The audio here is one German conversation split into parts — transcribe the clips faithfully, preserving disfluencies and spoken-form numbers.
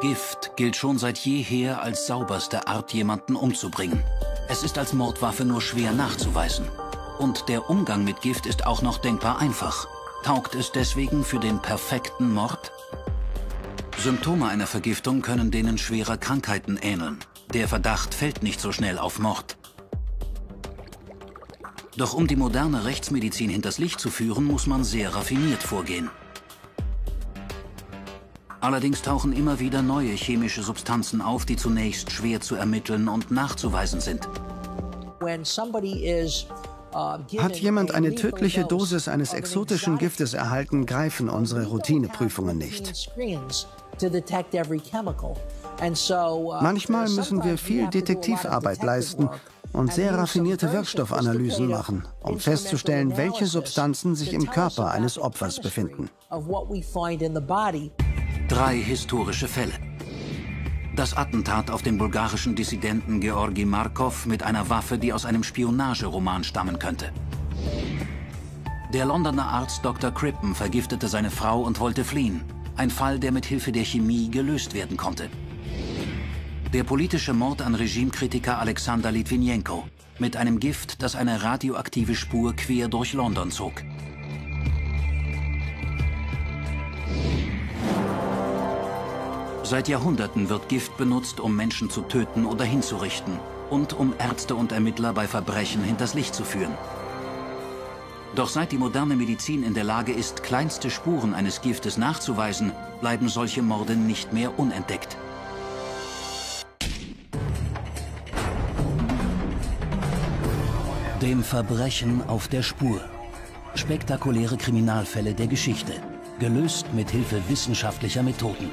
Gift gilt schon seit jeher als sauberste Art, jemanden umzubringen. Es ist als Mordwaffe nur schwer nachzuweisen. Und der Umgang mit Gift ist auch noch denkbar einfach. Taugt es deswegen für den perfekten Mord? Symptome einer Vergiftung können denen schwerer Krankheiten ähneln. Der Verdacht fällt nicht so schnell auf Mord. Doch um die moderne Rechtsmedizin hinters Licht zu führen, muss man sehr raffiniert vorgehen. Allerdings tauchen immer wieder neue chemische Substanzen auf, die zunächst schwer zu ermitteln und nachzuweisen sind. Hat jemand eine tödliche Dosis eines exotischen Giftes erhalten, greifen unsere Routineprüfungen nicht. Manchmal müssen wir viel Detektivarbeit leisten und sehr raffinierte Wirkstoffanalysen machen, um festzustellen, welche Substanzen sich im Körper eines Opfers befinden. Drei historische Fälle. Das Attentat auf den bulgarischen Dissidenten Georgi Markov mit einer Waffe, die aus einem Spionageroman stammen könnte. Der Londoner Arzt Doktor Crippen vergiftete seine Frau und wollte fliehen. Ein Fall, der mit Hilfe der Chemie gelöst werden konnte. Der politische Mord an Regimekritiker Alexander Litwinenko mit einem Gift, das eine radioaktive Spur quer durch London zog. Seit Jahrhunderten wird Gift benutzt, um Menschen zu töten oder hinzurichten und um Ärzte und Ermittler bei Verbrechen hinters Licht zu führen. Doch seit die moderne Medizin in der Lage ist, kleinste Spuren eines Giftes nachzuweisen, bleiben solche Morde nicht mehr unentdeckt. Dem Verbrechen auf der Spur. Spektakuläre Kriminalfälle der Geschichte, gelöst mit Hilfe wissenschaftlicher Methoden.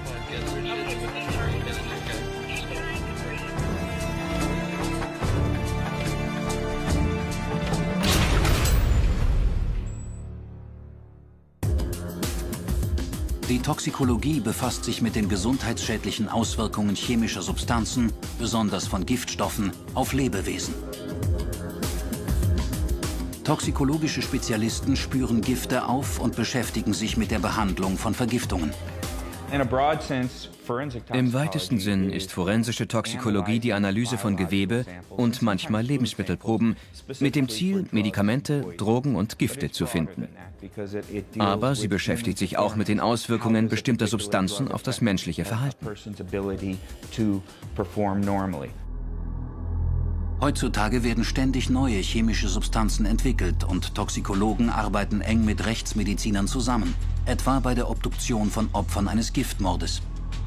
Die Toxikologie befasst sich mit den gesundheitsschädlichen Auswirkungen chemischer Substanzen, besonders von Giftstoffen, auf Lebewesen. Toxikologische Spezialisten spüren Gifte auf und beschäftigen sich mit der Behandlung von Vergiftungen. Im weitesten Sinn ist forensische Toxikologie die Analyse von Gewebe und manchmal Lebensmittelproben mit dem Ziel, Medikamente, Drogen und Gifte zu finden. Aber sie beschäftigt sich auch mit den Auswirkungen bestimmter Substanzen auf das menschliche Verhalten. Heutzutage werden ständig neue chemische Substanzen entwickelt und Toxikologen arbeiten eng mit Rechtsmedizinern zusammen, etwa bei der Obduktion von Opfern eines Giftmordes.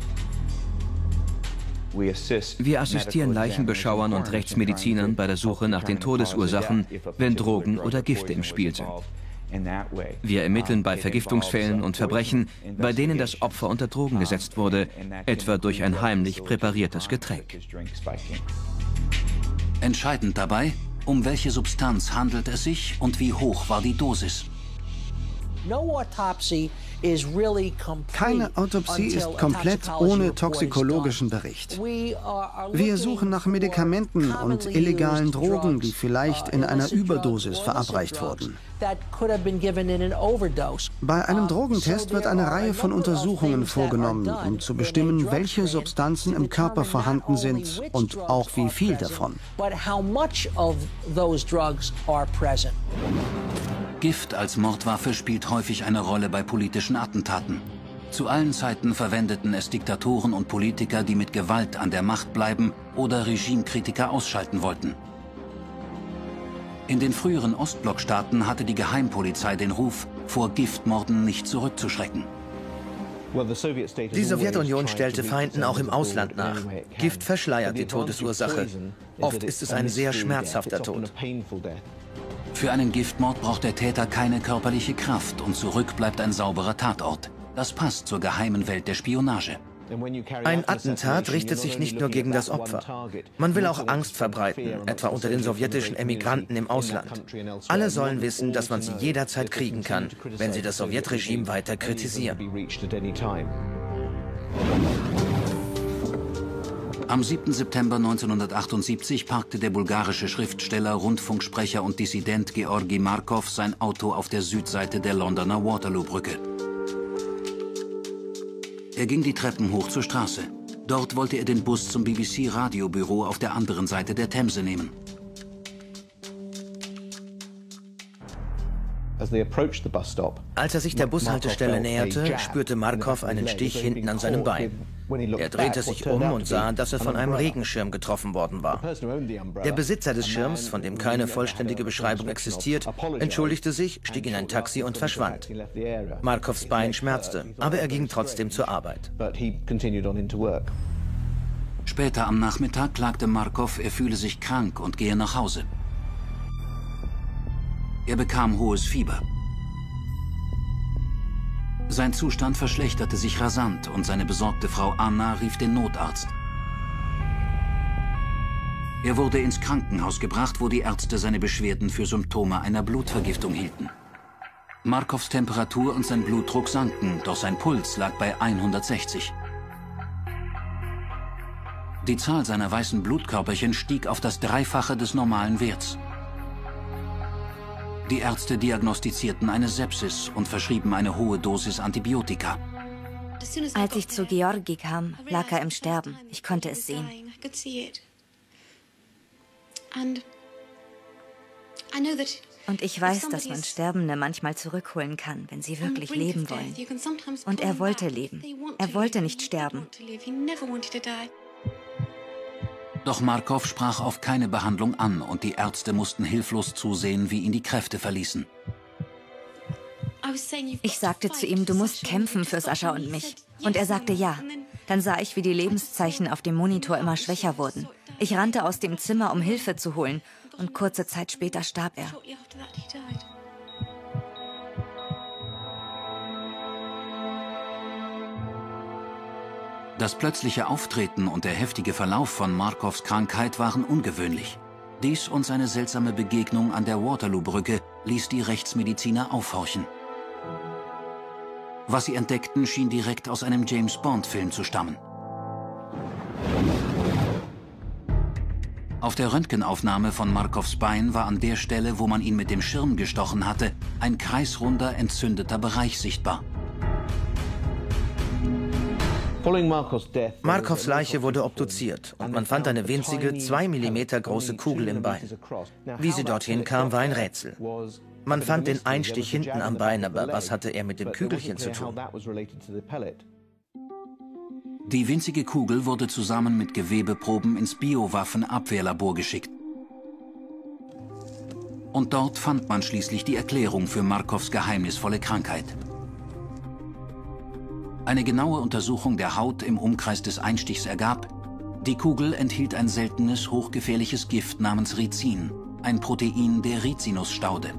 Wir assistieren Leichenbeschauern und Rechtsmedizinern bei der Suche nach den Todesursachen, wenn Drogen oder Gifte im Spiel sind. Wir ermitteln bei Vergiftungsfällen und Verbrechen, bei denen das Opfer unter Drogen gesetzt wurde, etwa durch ein heimlich präpariertes Getränk. Entscheidend dabei, um welche Substanz handelt es sich und wie hoch war die Dosis. Keine Autopsie ist komplett ohne toxikologischen Bericht. Wir suchen nach Medikamenten und illegalen Drogen, die vielleicht in einer Überdosis verabreicht wurden. Bei einem Drogentest wird eine Reihe von Untersuchungen vorgenommen, um zu bestimmen, welche Substanzen im Körper vorhanden sind und auch wie viel davon. Gift als Mordwaffe spielt häufig eine Rolle bei politischen Attentaten. Zu allen Zeiten verwendeten es Diktatoren und Politiker, die mit Gewalt an der Macht bleiben oder Regimekritiker ausschalten wollten. In den früheren Ostblockstaaten hatte die Geheimpolizei den Ruf, vor Giftmorden nicht zurückzuschrecken. Die Sowjetunion stellte Feinden auch im Ausland nach. Gift verschleiert die Todesursache. Oft ist es ein sehr schmerzhafter Tod. Für einen Giftmord braucht der Täter keine körperliche Kraft und zurück bleibt ein sauberer Tatort. Das passt zur geheimen Welt der Spionage. Ein Attentat richtet sich nicht nur gegen das Opfer. Man will auch Angst verbreiten, etwa unter den sowjetischen Emigranten im Ausland. Alle sollen wissen, dass man sie jederzeit kriegen kann, wenn sie das Sowjetregime weiter kritisieren. Am siebten September neunzehnhundertachtundsiebzig parkte der bulgarische Schriftsteller, Rundfunksprecher und Dissident Georgi Markov sein Auto auf der Südseite der Londoner Waterloo-Brücke. Er ging die Treppen hoch zur Straße. Dort wollte er den Bus zum B B C-Radiobüro auf der anderen Seite der Themse nehmen. Als er sich der Bushaltestelle näherte, spürte Markov einen Stich hinten an seinem Bein. Er drehte sich um und sah, dass er von einem Regenschirm getroffen worden war. Der Besitzer des Schirms, von dem keine vollständige Beschreibung existiert, entschuldigte sich, stieg in ein Taxi und verschwand. Markovs Bein schmerzte, aber er ging trotzdem zur Arbeit. Später am Nachmittag klagte Markov, er fühle sich krank und gehe nach Hause. Er bekam hohes Fieber. Sein Zustand verschlechterte sich rasant und seine besorgte Frau Anna rief den Notarzt. Er wurde ins Krankenhaus gebracht, wo die Ärzte seine Beschwerden für Symptome einer Blutvergiftung hielten. Markovs Temperatur und sein Blutdruck sanken, doch sein Puls lag bei hundertsechzig. Die Zahl seiner weißen Blutkörperchen stieg auf das Dreifache des normalen Werts. Die Ärzte diagnostizierten eine Sepsis und verschrieben eine hohe Dosis Antibiotika. Als ich zu Georgi kam, lag er im Sterben. Ich konnte es sehen. Und ich weiß, dass man Sterbende manchmal zurückholen kann, wenn sie wirklich leben wollen. Und er wollte leben. Er wollte nicht sterben. Doch Markov sprach auf keine Behandlung an und die Ärzte mussten hilflos zusehen, wie ihn die Kräfte verließen. Ich sagte zu ihm, du musst kämpfen für Sascha und mich. Und er sagte ja. Dann sah ich, wie die Lebenszeichen auf dem Monitor immer schwächer wurden. Ich rannte aus dem Zimmer, um Hilfe zu holen. Und kurze Zeit später starb er. Das plötzliche Auftreten und der heftige Verlauf von Markovs Krankheit waren ungewöhnlich. Dies und seine seltsame Begegnung an der Waterloo-Brücke ließ die Rechtsmediziner aufhorchen. Was sie entdeckten, schien direkt aus einem James-Bond-Film zu stammen. Auf der Röntgenaufnahme von Markovs Bein war an der Stelle, wo man ihn mit dem Schirm gestochen hatte, ein kreisrunder, entzündeter Bereich sichtbar. Markovs Leiche wurde obduziert und man fand eine winzige, zwei Millimeter große Kugel im Bein. Wie sie dorthin kam, war ein Rätsel. Man fand den Einstich hinten am Bein, aber was hatte er mit dem Kügelchen zu tun? Die winzige Kugel wurde zusammen mit Gewebeproben ins Biowaffenabwehrlabor geschickt. Und dort fand man schließlich die Erklärung für Markovs geheimnisvolle Krankheit. Eine genaue Untersuchung der Haut im Umkreis des Einstichs ergab, die Kugel enthielt ein seltenes, hochgefährliches Gift namens Ricin, ein Protein der Rizinusstaude.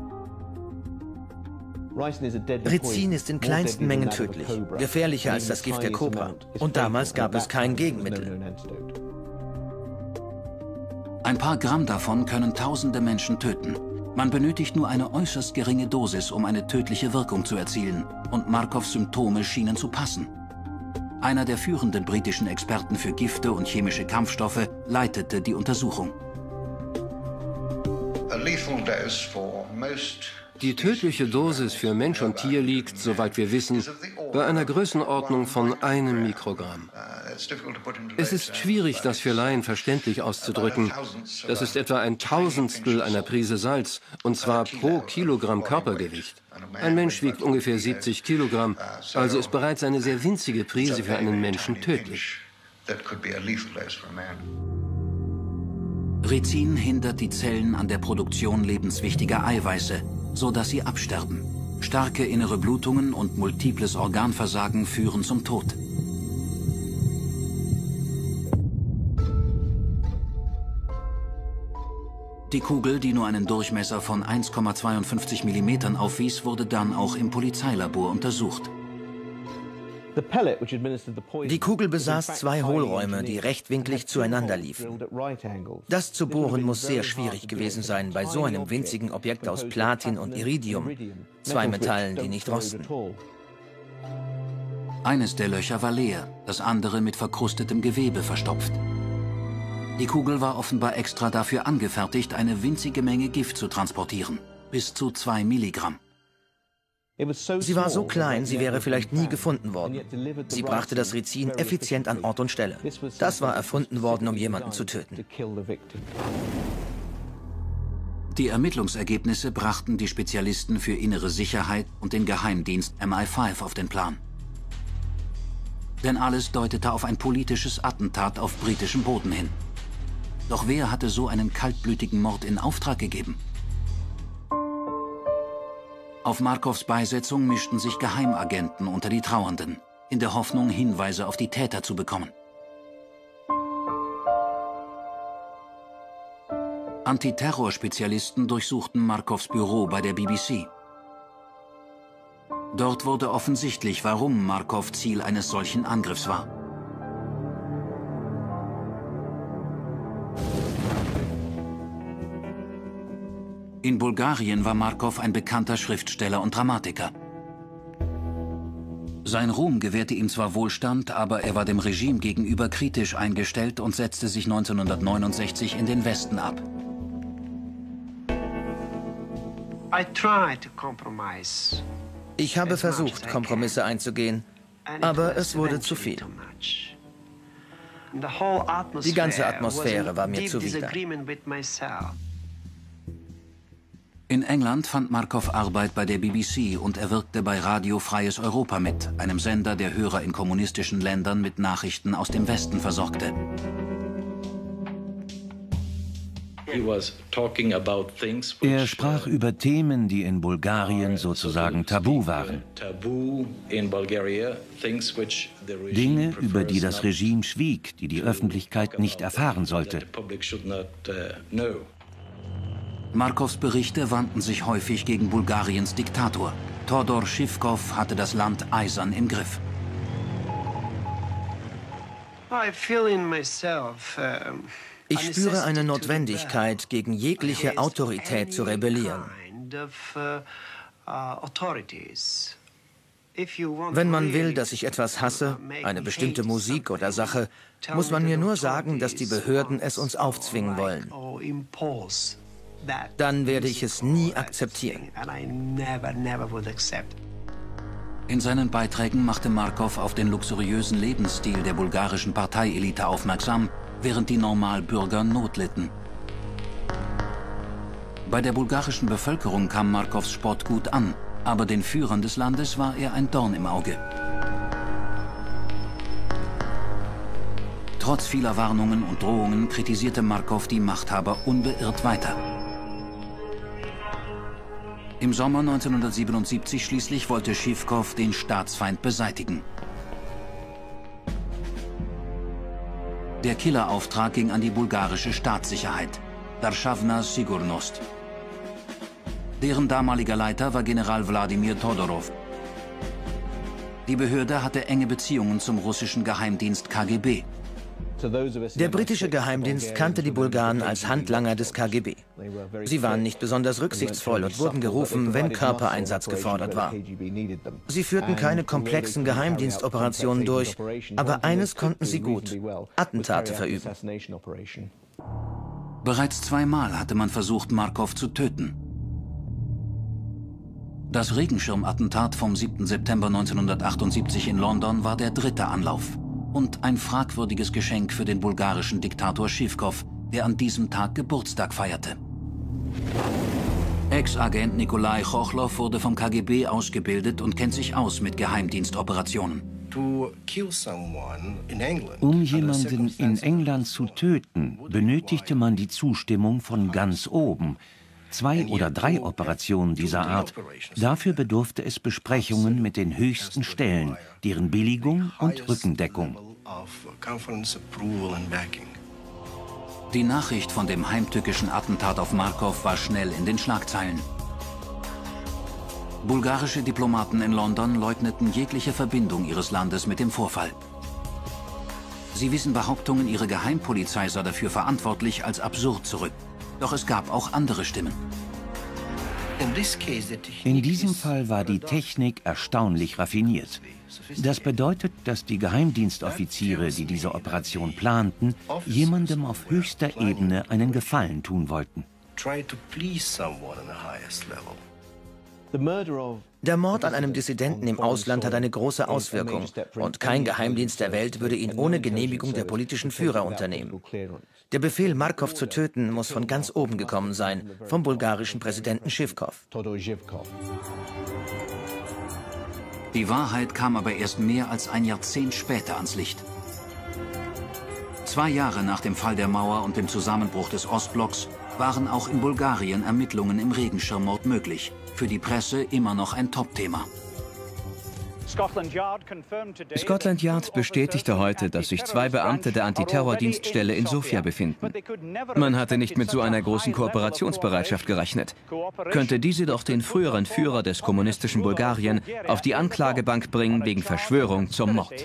Ricin ist in kleinsten Mengen tödlich, gefährlicher als das Gift der Kobra. Und damals gab es kein Gegenmittel. Ein paar Gramm davon können tausende Menschen töten. Man benötigt nur eine äußerst geringe Dosis, um eine tödliche Wirkung zu erzielen. Und Markovs Symptome schienen zu passen. Einer der führenden britischen Experten für Gifte und chemische Kampfstoffe leitete die Untersuchung. Die tödliche Dosis für Mensch und Tier liegt, soweit wir wissen, bei einer Größenordnung von einem Mikrogramm. Es ist schwierig, das für Laien verständlich auszudrücken. Das ist etwa ein Tausendstel einer Prise Salz, und zwar pro Kilogramm Körpergewicht. Ein Mensch wiegt ungefähr siebzig Kilogramm, also ist bereits eine sehr winzige Prise für einen Menschen tödlich. Ricin hindert die Zellen an der Produktion lebenswichtiger Eiweiße, sodass sie absterben. Starke innere Blutungen und multiples Organversagen führen zum Tod. Die Kugel, die nur einen Durchmesser von eins Komma zweiundfünfzig Millimetern aufwies, wurde dann auch im Polizeilabor untersucht. Die Kugel besaß zwei Hohlräume, die rechtwinklig zueinander liefen. Das zu bohren muss sehr schwierig gewesen sein bei so einem winzigen Objekt aus Platin und Iridium, zwei Metallen, die nicht rosten. Eines der Löcher war leer, das andere mit verkrustetem Gewebe verstopft. Die Kugel war offenbar extra dafür angefertigt, eine winzige Menge Gift zu transportieren, bis zu zwei Milligramm. Sie war so klein, sie wäre vielleicht nie gefunden worden. Sie brachte das Rizin effizient an Ort und Stelle. Das war erfunden worden, um jemanden zu töten. Die Ermittlungsergebnisse brachten die Spezialisten für innere Sicherheit und den Geheimdienst M I fünf auf den Plan. Denn alles deutete auf ein politisches Attentat auf britischem Boden hin. Doch wer hatte so einen kaltblütigen Mord in Auftrag gegeben? Auf Markows Beisetzung mischten sich Geheimagenten unter die Trauernden, in der Hoffnung, Hinweise auf die Täter zu bekommen. Antiterrorspezialisten durchsuchten Markows Büro bei der B B C. Dort wurde offensichtlich, warum Markow Ziel eines solchen Angriffs war. In Bulgarien war Markow ein bekannter Schriftsteller und Dramatiker. Sein Ruhm gewährte ihm zwar Wohlstand, aber er war dem Regime gegenüber kritisch eingestellt und setzte sich neunzehnhundertneunundsechzig in den Westen ab. Ich habe versucht, Kompromisse einzugehen, aber es wurde zu viel. Die ganze Atmosphäre war mir zuwider. In England fand Markow Arbeit bei der B B C und er wirkte bei Radio Freies Europa mit, einem Sender, der Hörer in kommunistischen Ländern mit Nachrichten aus dem Westen versorgte. Er sprach über Themen, die in Bulgarien sozusagen tabu waren. Dinge, über die das Regime schwieg, die die Öffentlichkeit nicht erfahren sollte. Markows Berichte wandten sich häufig gegen Bulgariens Diktator. Todor Živkov hatte das Land eisern im Griff. Ich spüre eine Notwendigkeit, gegen jegliche Autorität zu rebellieren. Wenn man will, dass ich etwas hasse, eine bestimmte Musik oder Sache, muss man mir nur sagen, dass die Behörden es uns aufzwingen wollen. Dann werde ich es nie akzeptieren. In seinen Beiträgen machte Markow auf den luxuriösen Lebensstil der bulgarischen Parteielite aufmerksam, während die Normalbürger Not litten. Bei der bulgarischen Bevölkerung kam Markows Spott gut an, aber den Führern des Landes war er ein Dorn im Auge. Trotz vieler Warnungen und Drohungen kritisierte Markow die Machthaber unbeirrt weiter. Im Sommer neunzehnhundertsiebenundsiebzig schließlich wollte Živkov den Staatsfeind beseitigen. Der Killerauftrag ging an die bulgarische Staatssicherheit, Darschavna Sigurnost. Deren damaliger Leiter war General Wladimir Todorov. Die Behörde hatte enge Beziehungen zum russischen Geheimdienst K G B. Der britische Geheimdienst kannte die Bulgaren als Handlanger des K G B. Sie waren nicht besonders rücksichtsvoll und wurden gerufen, wenn Körpereinsatz gefordert war. Sie führten keine komplexen Geheimdienstoperationen durch, aber eines konnten sie gut: Attentate verüben. Bereits zweimal hatte man versucht, Markow zu töten. Das Regenschirmattentat vom siebten September neunzehnhundertachtundsiebzig in London war der dritte Anlauf. Und ein fragwürdiges Geschenk für den bulgarischen Diktator Živkov, der an diesem Tag Geburtstag feierte. Ex-Agent Nikolai Chochlov wurde vom K G B ausgebildet und kennt sich aus mit Geheimdienstoperationen. Um jemanden in England zu töten, benötigte man die Zustimmung von ganz oben. Zwei oder drei Operationen dieser Art. Dafür bedurfte es Besprechungen mit den höchsten Stellen, deren Billigung und Rückendeckung. Die Nachricht von dem heimtückischen Attentat auf Markow war schnell in den Schlagzeilen. Bulgarische Diplomaten in London leugneten jegliche Verbindung ihres Landes mit dem Vorfall. Sie wiesen Behauptungen, ihre Geheimpolizei sei dafür verantwortlich, als absurd zurück. Doch es gab auch andere Stimmen. In diesem Fall war die Technik erstaunlich raffiniert. Das bedeutet, dass die Geheimdienstoffiziere, die diese Operation planten, jemandem auf höchster Ebene einen Gefallen tun wollten. Der Mord an einem Dissidenten im Ausland hat eine große Auswirkung und kein Geheimdienst der Welt würde ihn ohne Genehmigung der politischen Führer unternehmen. Der Befehl, Markov zu töten, muss von ganz oben gekommen sein, vom bulgarischen Präsidenten Schivkov. Die Wahrheit kam aber erst mehr als ein Jahrzehnt später ans Licht. Zwei Jahre nach dem Fall der Mauer und dem Zusammenbruch des Ostblocks waren auch in Bulgarien Ermittlungen im Regenschirmmord möglich. Für die Presse immer noch ein Top-Thema. Scotland Yard bestätigte heute, dass sich zwei Beamte der Antiterrordienststelle in Sofia befinden. Man hatte nicht mit so einer großen Kooperationsbereitschaft gerechnet. Könnte diese doch den früheren Führer des kommunistischen Bulgarien auf die Anklagebank bringen wegen Verschwörung zum Mord.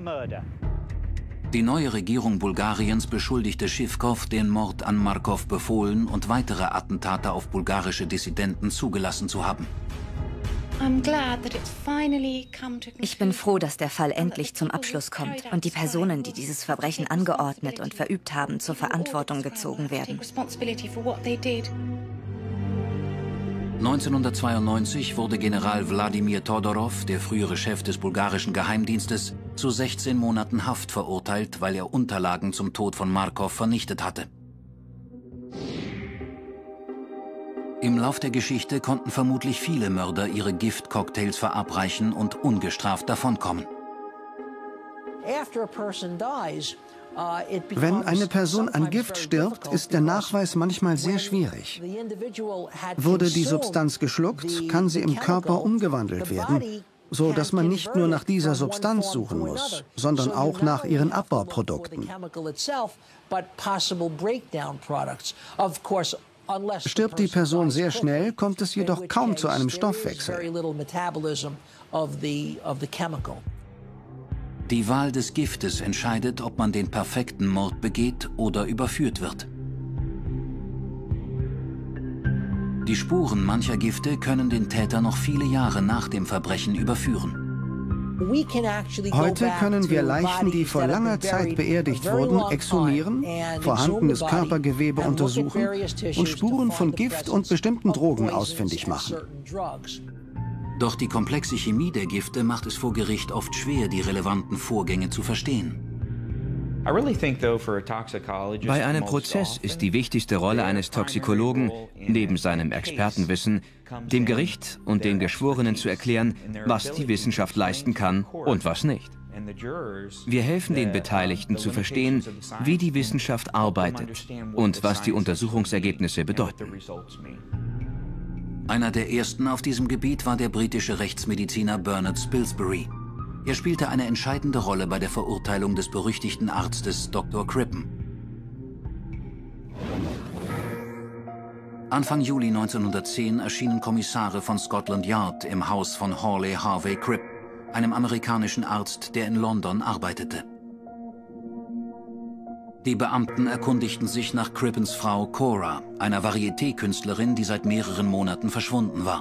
Die neue Regierung Bulgariens beschuldigte Schivkov, den Mord an Markov befohlen und weitere Attentate auf bulgarische Dissidenten zugelassen zu haben. Ich bin froh, dass der Fall endlich zum Abschluss kommt und die Personen, die dieses Verbrechen angeordnet und verübt haben, zur Verantwortung gezogen werden. neunzehnhundertzweiundneunzig wurde General Wladimir Todorov, der frühere Chef des bulgarischen Geheimdienstes, zu sechzehn Monaten Haft verurteilt, weil er Unterlagen zum Tod von Markov vernichtet hatte. Im Lauf der Geschichte konnten vermutlich viele Mörder ihre Giftcocktails verabreichen und ungestraft davonkommen. Wenn eine Person an Gift stirbt, ist der Nachweis manchmal sehr schwierig. Wurde die Substanz geschluckt, kann sie im Körper umgewandelt werden, so dass man nicht nur nach dieser Substanz suchen muss, sondern auch nach ihren Abbauprodukten. Stirbt die Person sehr schnell, kommt es jedoch kaum zu einem Stoffwechsel. Die Wahl des Giftes entscheidet, ob man den perfekten Mord begeht oder überführt wird. Die Spuren mancher Gifte können den Täter noch viele Jahre nach dem Verbrechen überführen. Heute können wir Leichen, die vor langer Zeit beerdigt wurden, exhumieren, vorhandenes Körpergewebe untersuchen und Spuren von Gift und bestimmten Drogen ausfindig machen. Doch die komplexe Chemie der Gifte macht es vor Gericht oft schwer, die relevanten Vorgänge zu verstehen. Bei einem Prozess ist die wichtigste Rolle eines Toxikologen, neben seinem Expertenwissen, dem Gericht und den Geschworenen zu erklären, was die Wissenschaft leisten kann und was nicht. Wir helfen den Beteiligten zu verstehen, wie die Wissenschaft arbeitet und was die Untersuchungsergebnisse bedeuten. Einer der ersten auf diesem Gebiet war der britische Rechtsmediziner Bernard Spilsbury. Er spielte eine entscheidende Rolle bei der Verurteilung des berüchtigten Arztes Doktor Crippen. Anfang Juli neunzehnhundertzehn erschienen Kommissare von Scotland Yard im Haus von Hawley Harvey Cripp, einem amerikanischen Arzt, der in London arbeitete. Die Beamten erkundigten sich nach Crippens Frau Cora, einer Varieté-Künstlerin, die seit mehreren Monaten verschwunden war.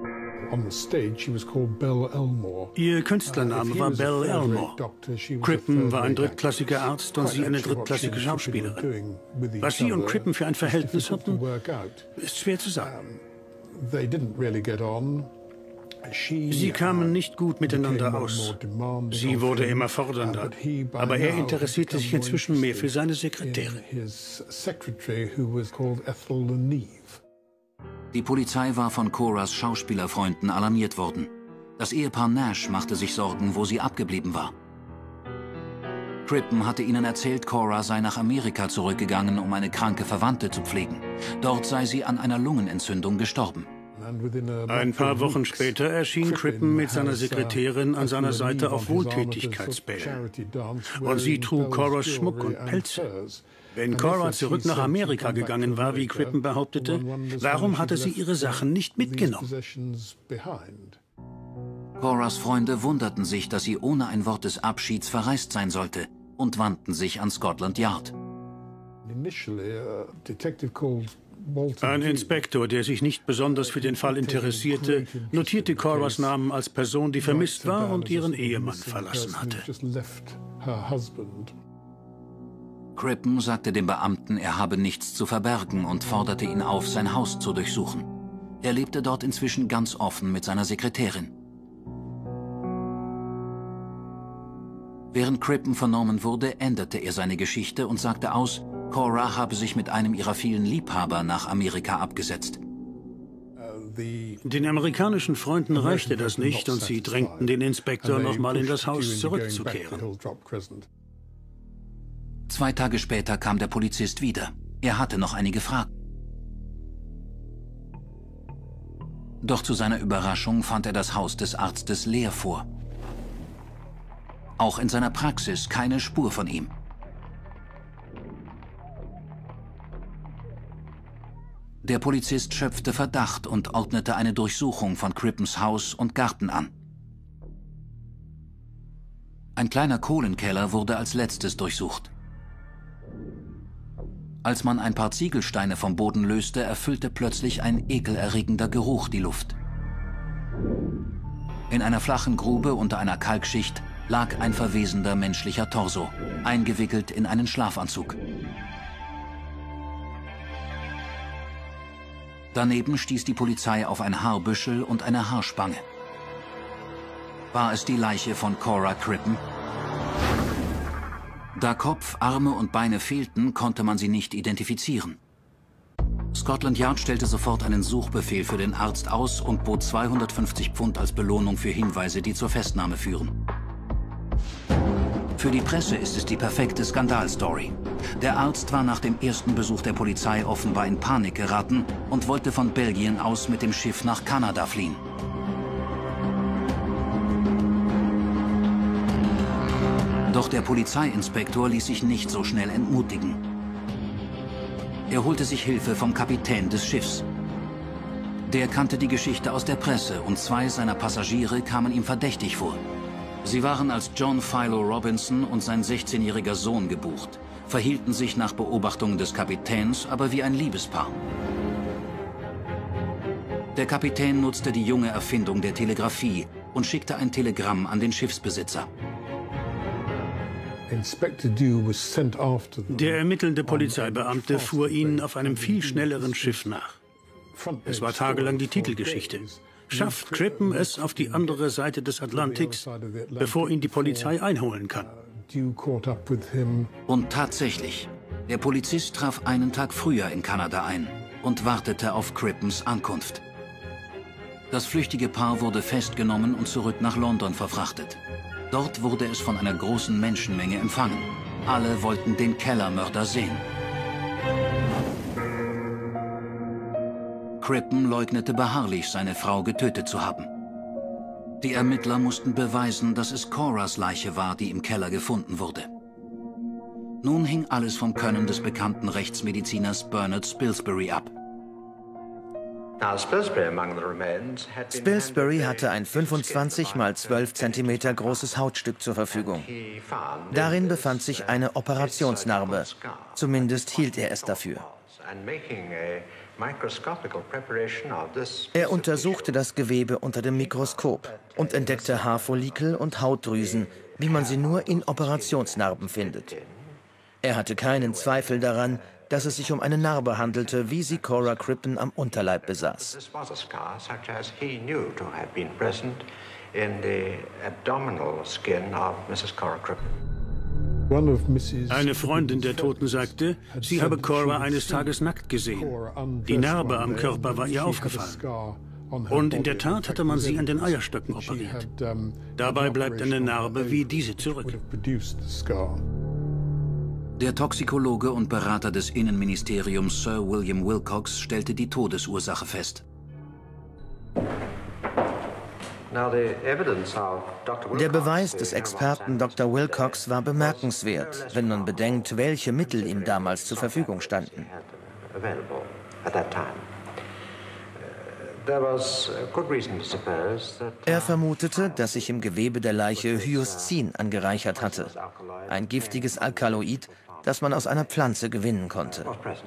Ihr Künstlername war Belle Elmore. Crippen war ein drittklassiger Arzt und sie eine drittklassige Schauspielerin. Was sie und Crippen für ein Verhältnis hatten, ist schwer zu sagen. Sie kamen nicht gut miteinander aus. Sie wurde immer fordernder, aber er interessierte sich inzwischen mehr für seine Sekretärin. Die Polizei war von Coras Schauspielerfreunden alarmiert worden. Das Ehepaar Nash machte sich Sorgen, wo sie abgeblieben war. Crippen hatte ihnen erzählt, Cora sei nach Amerika zurückgegangen, um eine kranke Verwandte zu pflegen. Dort sei sie an einer Lungenentzündung gestorben. Ein paar Wochen später erschien Crippen mit seiner Sekretärin an seiner Seite auf Wohltätigkeitsbällen. Und sie trug Coras Schmuck und Pelze. Wenn Cora zurück nach Amerika gegangen war, wie Crippen behauptete, warum hatte sie ihre Sachen nicht mitgenommen? Coras Freunde wunderten sich, dass sie ohne ein Wort des Abschieds verreist sein sollte und wandten sich an Scotland Yard. Ein Inspektor, der sich nicht besonders für den Fall interessierte, notierte Coras Namen als Person, die vermisst war und ihren Ehemann verlassen hatte. Crippen sagte dem Beamten, er habe nichts zu verbergen und forderte ihn auf, sein Haus zu durchsuchen. Er lebte dort inzwischen ganz offen mit seiner Sekretärin. Während Crippen vernommen wurde, änderte er seine Geschichte und sagte aus, Cora habe sich mit einem ihrer vielen Liebhaber nach Amerika abgesetzt. Den amerikanischen Freunden reichte das nicht und sie drängten den Inspektor, nochmal in das Haus zurückzukehren. Zwei Tage später kam der Polizist wieder. Er hatte noch einige Fragen. Doch zu seiner Überraschung fand er das Haus des Arztes leer vor. Auch in seiner Praxis keine Spur von ihm. Der Polizist schöpfte Verdacht und ordnete eine Durchsuchung von Crippens Haus und Garten an. Ein kleiner Kohlenkeller wurde als letztes durchsucht. Als man ein paar Ziegelsteine vom Boden löste, erfüllte plötzlich ein ekelerregender Geruch die Luft. In einer flachen Grube unter einer Kalkschicht lag ein verwesender menschlicher Torso, eingewickelt in einen Schlafanzug. Daneben stieß die Polizei auf ein Haarbüschel und eine Haarspange. War es die Leiche von Cora Crippen? Da Kopf, Arme und Beine fehlten, konnte man sie nicht identifizieren. Scotland Yard stellte sofort einen Suchbefehl für den Arzt aus und bot zweihundertfünfzig Pfund als Belohnung für Hinweise, die zur Festnahme führen. Für die Presse ist es die perfekte Skandalstory. Der Arzt war nach dem ersten Besuch der Polizei offenbar in Panik geraten und wollte von Belgien aus mit dem Schiff nach Kanada fliehen. Doch der Polizeiinspektor ließ sich nicht so schnell entmutigen. Er holte sich Hilfe vom Kapitän des Schiffs. Der kannte die Geschichte aus der Presse und zwei seiner Passagiere kamen ihm verdächtig vor. Sie waren als John Philo Robinson und sein sechzehnjähriger Sohn gebucht, verhielten sich nach Beobachtung des Kapitäns aber wie ein Liebespaar. Der Kapitän nutzte die junge Erfindung der Telegrafie und schickte ein Telegramm an den Schiffsbesitzer. Der ermittelnde Polizeibeamte fuhr ihnen auf einem viel schnelleren Schiff nach. Es war tagelang die Titelgeschichte. Schafft Crippen es auf die andere Seite des Atlantiks, bevor ihn die Polizei einholen kann. Und tatsächlich, der Polizist traf einen Tag früher in Kanada ein und wartete auf Crippens Ankunft. Das flüchtige Paar wurde festgenommen und zurück nach London verfrachtet. Dort wurde es von einer großen Menschenmenge empfangen. Alle wollten den Kellermörder sehen. Crippen leugnete beharrlich, seine Frau getötet zu haben. Die Ermittler mussten beweisen, dass es Coras Leiche war, die im Keller gefunden wurde. Nun hing alles vom Können des bekannten Rechtsmediziners Bernard Spilsbury ab. Spilsbury hatte ein fünfundzwanzig mal zwölf Zentimeter großes Hautstück zur Verfügung. Darin befand sich eine Operationsnarbe. Zumindest hielt er es dafür. Er untersuchte das Gewebe unter dem Mikroskop und entdeckte Haarfollikel und Hautdrüsen, wie man sie nur in Operationsnarben findet. Er hatte keinen Zweifel daran, dass es sich um eine Narbe handelte, wie sie Cora Crippen am Unterleib besaß. Eine Freundin der Toten sagte, sie habe Cora eines Tages nackt gesehen. Die Narbe am Körper war ihr aufgefallen. Und in der Tat hatte man sie an den Eierstöcken operiert. Dabei bleibt eine Narbe wie diese zurück. Der Toxikologe und Berater des Innenministeriums Sir William Wilcox stellte die Todesursache fest. Der Beweis des Experten Doktor Wilcox war bemerkenswert, wenn man bedenkt, welche Mittel ihm damals zur Verfügung standen. Er vermutete, dass sich im Gewebe der Leiche Hyoscin angereichert hatte, ein giftiges Alkaloid, das man aus einer Pflanze gewinnen konnte.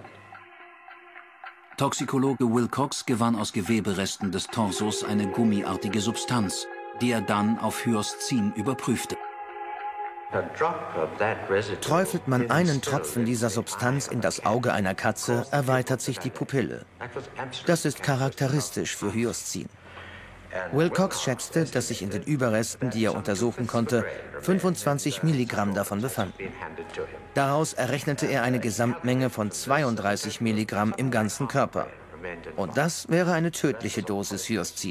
Toxikologe Wilcox gewann aus Geweberesten des Torsos eine gummiartige Substanz, die er dann auf Hyoscin überprüfte. Träufelt man einen Tropfen dieser Substanz in das Auge einer Katze, erweitert sich die Pupille. Das ist charakteristisch für Hyoscin. Wilcox schätzte, dass sich in den Überresten, die er untersuchen konnte, fünfundzwanzig Milligramm davon befanden. Daraus errechnete er eine Gesamtmenge von zweiunddreißig Milligramm im ganzen Körper. Und das wäre eine tödliche Dosis Hyoscin.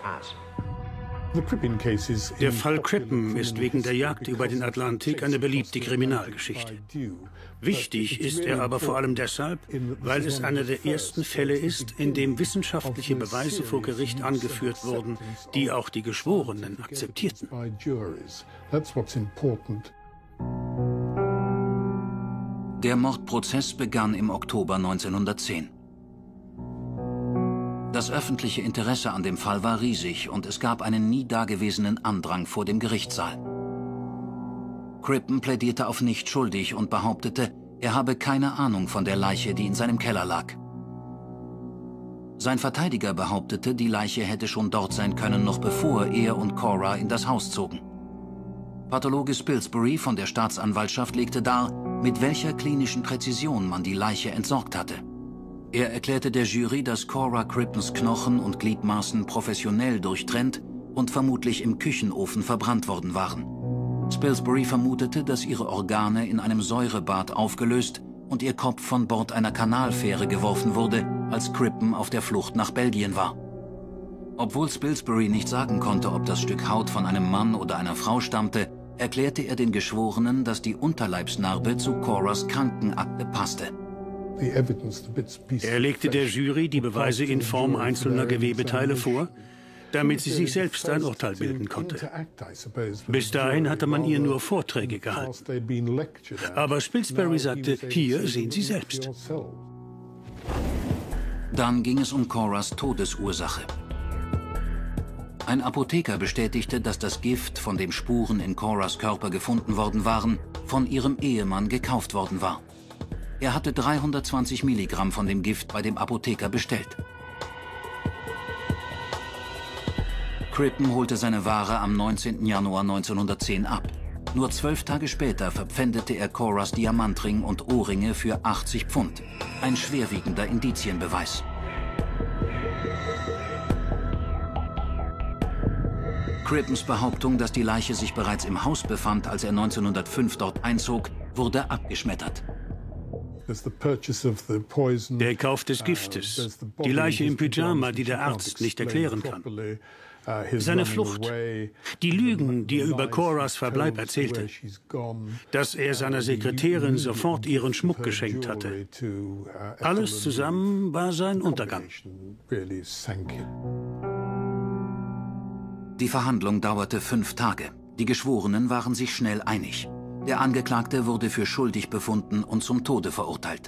Der Fall Crippen ist wegen der Jagd über den Atlantik eine beliebte Kriminalgeschichte. Wichtig ist er aber vor allem deshalb, weil es einer der ersten Fälle ist, in dem wissenschaftliche Beweise vor Gericht angeführt wurden, die auch die Geschworenen akzeptierten. Der Mordprozess begann im Oktober neunzehnhundertzehn. Das öffentliche Interesse an dem Fall war riesig und es gab einen nie dagewesenen Andrang vor dem Gerichtssaal. Crippen plädierte auf nicht schuldig und behauptete, er habe keine Ahnung von der Leiche, die in seinem Keller lag. Sein Verteidiger behauptete, die Leiche hätte schon dort sein können, noch bevor er und Cora in das Haus zogen. Pathologe Spilsbury von der Staatsanwaltschaft legte dar, mit welcher klinischen Präzision man die Leiche entsorgt hatte. Er erklärte der Jury, dass Cora Crippens Knochen und Gliedmaßen professionell durchtrennt und vermutlich im Küchenofen verbrannt worden waren. Spilsbury vermutete, dass ihre Organe in einem Säurebad aufgelöst und ihr Kopf von Bord einer Kanalfähre geworfen wurde, als Crippen auf der Flucht nach Belgien war. Obwohl Spilsbury nicht sagen konnte, ob das Stück Haut von einem Mann oder einer Frau stammte, erklärte er den Geschworenen, dass die Unterleibsnarbe zu Coras Krankenakte passte. Er legte der Jury die Beweise in Form einzelner Gewebeteile vor, damit sie sich selbst ein Urteil bilden konnte. Bis dahin hatte man ihr nur Vorträge gehalten. Aber Spilsbury sagte, hier sehen Sie selbst. Dann ging es um Coras Todesursache. Ein Apotheker bestätigte, dass das Gift, von dem Spuren in Coras Körper gefunden worden waren, von ihrem Ehemann gekauft worden war. Er hatte dreihundertzwanzig Milligramm von dem Gift bei dem Apotheker bestellt. Crippen holte seine Ware am neunzehnten Januar neunzehnhundertzehn ab. Nur zwölf Tage später verpfändete er Coras Diamantring und Ohrringe für achtzig Pfund. Ein schwerwiegender Indizienbeweis. Crippens Behauptung, dass die Leiche sich bereits im Haus befand, als er neunzehnhundertfünf dort einzog, wurde abgeschmettert. Der Kauf des Giftes, die Leiche im Pyjama, die der Arzt nicht erklären kann. Seine Flucht, die Lügen, die er über Coras Verbleib erzählte, dass er seiner Sekretärin sofort ihren Schmuck geschenkt hatte. Alles zusammen war sein Untergang. Die Verhandlung dauerte fünf Tage. Die Geschworenen waren sich schnell einig. Der Angeklagte wurde für schuldig befunden und zum Tode verurteilt.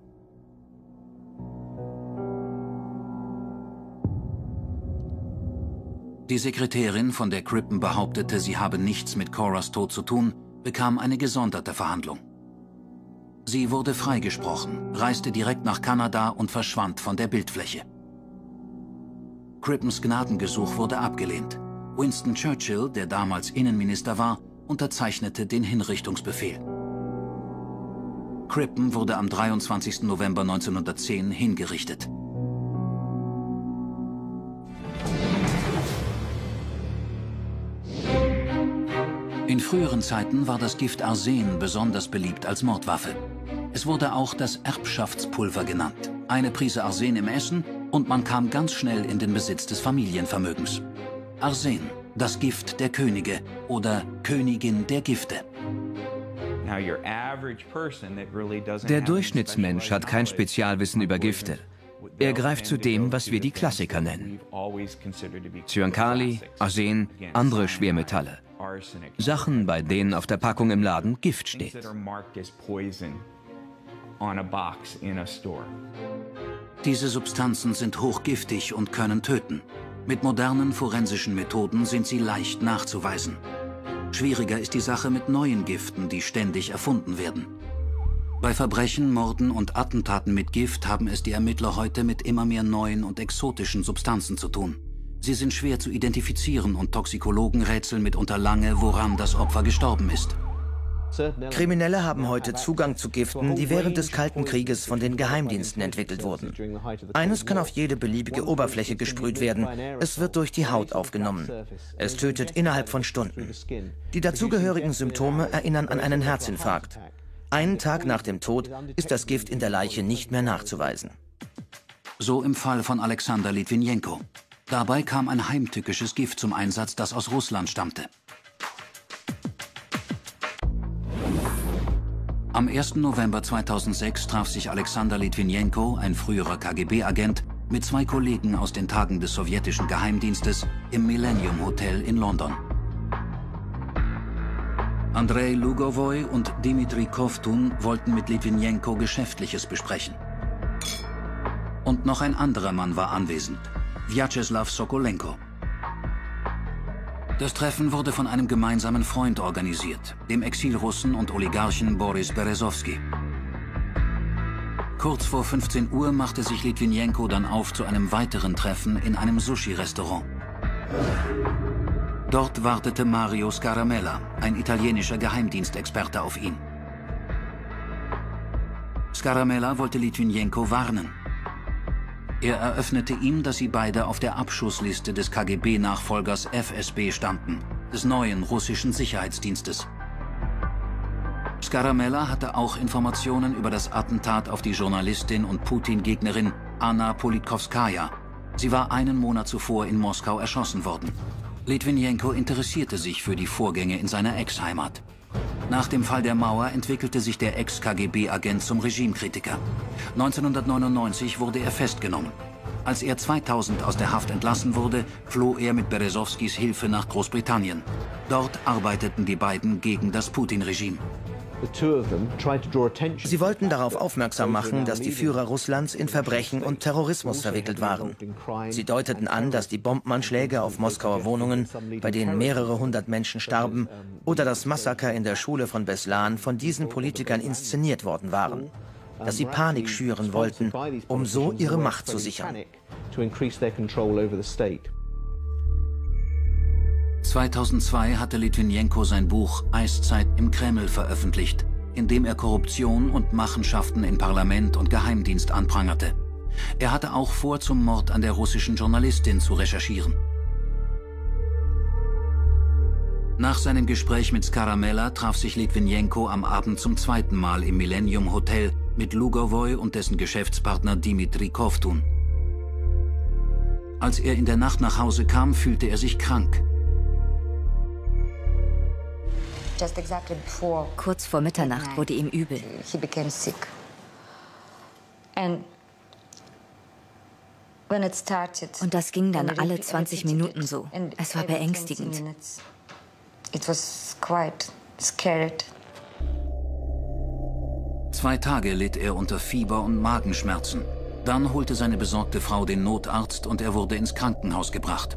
Die Sekretärin, von der Crippen behauptete, sie habe nichts mit Coras Tod zu tun, bekam eine gesonderte Verhandlung. Sie wurde freigesprochen, reiste direkt nach Kanada und verschwand von der Bildfläche. Crippens Gnadengesuch wurde abgelehnt. Winston Churchill, der damals Innenminister war, unterzeichnete den Hinrichtungsbefehl. Crippen wurde am dreiundzwanzigsten November neunzehnhundertzehn hingerichtet. In früheren Zeiten war das Gift Arsen besonders beliebt als Mordwaffe. Es wurde auch das Erbschaftspulver genannt. Eine Prise Arsen im Essen und man kam ganz schnell in den Besitz des Familienvermögens. Arsen, das Gift der Könige oder Königin der Gifte. Der Durchschnittsmensch hat kein Spezialwissen über Gifte. Er greift zu dem, was wir die Klassiker nennen. Zyankali, Arsen, andere Schwermetalle. Sachen, bei denen auf der Packung im Laden Gift steht. Diese Substanzen sind hochgiftig und können töten. Mit modernen forensischen Methoden sind sie leicht nachzuweisen. Schwieriger ist die Sache mit neuen Giften, die ständig erfunden werden. Bei Verbrechen, Morden und Attentaten mit Gift haben es die Ermittler heute mit immer mehr neuen und exotischen Substanzen zu tun. Sie sind schwer zu identifizieren und Toxikologen rätseln mitunter lange, woran das Opfer gestorben ist. Kriminelle haben heute Zugang zu Giften, die während des Kalten Krieges von den Geheimdiensten entwickelt wurden. Eines kann auf jede beliebige Oberfläche gesprüht werden. Es wird durch die Haut aufgenommen. Es tötet innerhalb von Stunden. Die dazugehörigen Symptome erinnern an einen Herzinfarkt. Einen Tag nach dem Tod ist das Gift in der Leiche nicht mehr nachzuweisen. So im Fall von Alexander Litwinenko. Dabei kam ein heimtückisches Gift zum Einsatz, das aus Russland stammte. Am ersten November zweitausendsechs traf sich Alexander Litwinenko, ein früherer K G B-Agent, mit zwei Kollegen aus den Tagen des sowjetischen Geheimdienstes im Millennium Hotel in London. Andrei Lugovoy und Dimitri Kovtun wollten mit Litwinenko Geschäftliches besprechen. Und noch ein anderer Mann war anwesend, Vyacheslav Sokolenko. Das Treffen wurde von einem gemeinsamen Freund organisiert, dem Exilrussen und Oligarchen Boris Berezovsky. Kurz vor fünfzehn Uhr machte sich Litwinenko dann auf zu einem weiteren Treffen in einem Sushi-Restaurant. Dort wartete Mario Scaramella, ein italienischer Geheimdienstexperte, auf ihn. Scaramella wollte Litwinenko warnen. Er eröffnete ihm, dass sie beide auf der Abschussliste des K G B-Nachfolgers F S B standen, des neuen russischen Sicherheitsdienstes. Scaramella hatte auch Informationen über das Attentat auf die Journalistin und Putin-Gegnerin Anna Politkovskaja. Sie war einen Monat zuvor in Moskau erschossen worden. Litwinenko interessierte sich für die Vorgänge in seiner Ex-Heimat. Nach dem Fall der Mauer entwickelte sich der Ex-K G B-Agent zum Regimekritiker. neunzehnhundertneunundneunzig wurde er festgenommen. Als er zweitausend aus der Haft entlassen wurde, floh er mit Berezovskys Hilfe nach Großbritannien. Dort arbeiteten die beiden gegen das Putin-Regime. Sie wollten darauf aufmerksam machen, dass die Führer Russlands in Verbrechen und Terrorismus verwickelt waren. Sie deuteten an, dass die Bombenanschläge auf Moskauer Wohnungen, bei denen mehrere hundert Menschen starben, oder das Massaker in der Schule von Beslan von diesen Politikern inszeniert worden waren. Dass sie Panik schüren wollten, um so ihre Macht zu sichern. zweitausendzwei hatte Litwinenko sein Buch Eiszeit im Kreml veröffentlicht, in dem er Korruption und Machenschaften in Parlament und Geheimdienst anprangerte. Er hatte auch vor, zum Mord an der russischen Journalistin zu recherchieren. Nach seinem Gespräch mit Scaramella traf sich Litwinenko am Abend zum zweiten Mal im Millennium Hotel mit Lugovoy und dessen Geschäftspartner Dimitri Kovtun. Als er in der Nacht nach Hause kam, fühlte er sich krank. Kurz vor Mitternacht wurde ihm übel. Und das ging dann alle zwanzig Minuten so. Es war beängstigend. Zwei Tage litt er unter Fieber und Magenschmerzen. Dann holte seine besorgte Frau den Notarzt und er wurde ins Krankenhaus gebracht.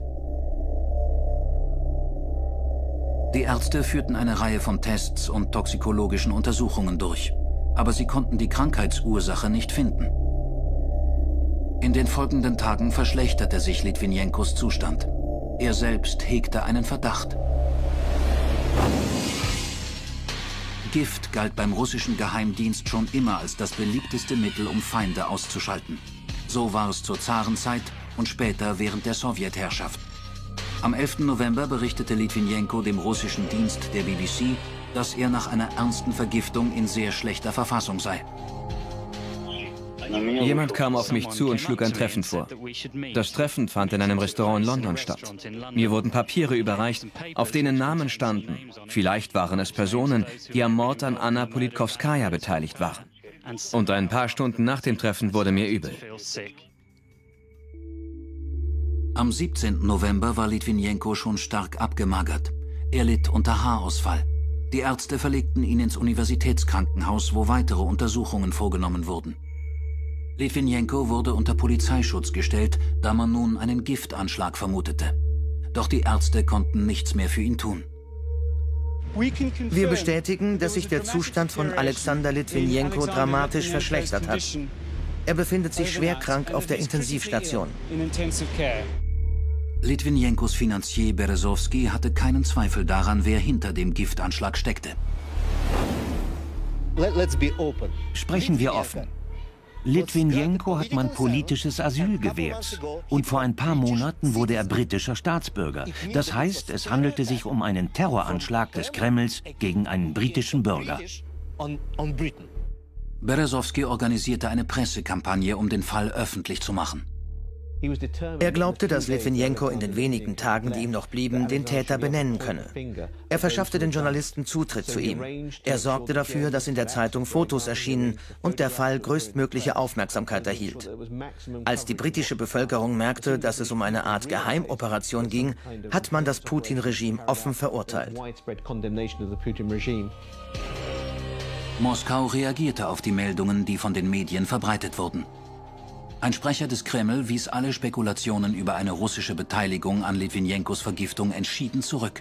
Die Ärzte führten eine Reihe von Tests und toxikologischen Untersuchungen durch, aber sie konnten die Krankheitsursache nicht finden. In den folgenden Tagen verschlechterte sich Litwinenkos Zustand. Er selbst hegte einen Verdacht. Gift galt beim russischen Geheimdienst schon immer als das beliebteste Mittel, um Feinde auszuschalten. So war es zur Zarenzeit und später während der Sowjetherrschaft. Am elften November berichtete Litwinenko dem russischen Dienst der B B C, dass er nach einer ernsten Vergiftung in sehr schlechter Verfassung sei. Jemand kam auf mich zu und schlug ein Treffen vor. Das Treffen fand in einem Restaurant in London statt. Mir wurden Papiere überreicht, auf denen Namen standen. Vielleicht waren es Personen, die am Mord an Anna Politkovskaja beteiligt waren. Und ein paar Stunden nach dem Treffen wurde mir übel. Am siebzehnten November war Litwinenko schon stark abgemagert. Er litt unter Haarausfall. Die Ärzte verlegten ihn ins Universitätskrankenhaus, wo weitere Untersuchungen vorgenommen wurden. Litwinenko wurde unter Polizeischutz gestellt, da man nun einen Giftanschlag vermutete. Doch die Ärzte konnten nichts mehr für ihn tun. Wir bestätigen, dass sich der Zustand von Alexander Litwinenko dramatisch verschlechtert hat. Er befindet sich schwer krank auf der Intensivstation. Litwinenkos Finanzier Berezovsky hatte keinen Zweifel daran, wer hinter dem Giftanschlag steckte. Sprechen wir offen. Litwinenko hat man politisches Asyl gewährt und vor ein paar Monaten wurde er britischer Staatsbürger. Das heißt, es handelte sich um einen Terroranschlag des Kremls gegen einen britischen Bürger. Berezowski organisierte eine Pressekampagne, um den Fall öffentlich zu machen. Er glaubte, dass Litwinenko in den wenigen Tagen, die ihm noch blieben, den Täter benennen könne. Er verschaffte den Journalisten Zutritt zu ihm. Er sorgte dafür, dass in der Zeitung Fotos erschienen und der Fall größtmögliche Aufmerksamkeit erhielt. Als die britische Bevölkerung merkte, dass es um eine Art Geheimoperation ging, hat man das Putin-Regime offen verurteilt. Moskau reagierte auf die Meldungen, die von den Medien verbreitet wurden. Ein Sprecher des Kreml wies alle Spekulationen über eine russische Beteiligung an Litwinenkos Vergiftung entschieden zurück.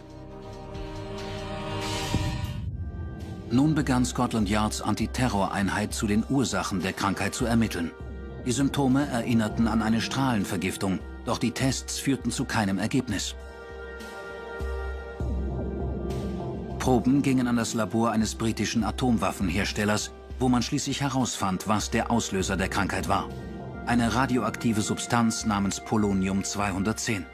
Nun begann Scotland Yards Antiterroreinheit zu den Ursachen der Krankheit zu ermitteln. Die Symptome erinnerten an eine Strahlenvergiftung, doch die Tests führten zu keinem Ergebnis. Proben gingen an das Labor eines britischen Atomwaffenherstellers, wo man schließlich herausfand, was der Auslöser der Krankheit war. Eine radioaktive Substanz namens Polonium zweihundertzehn.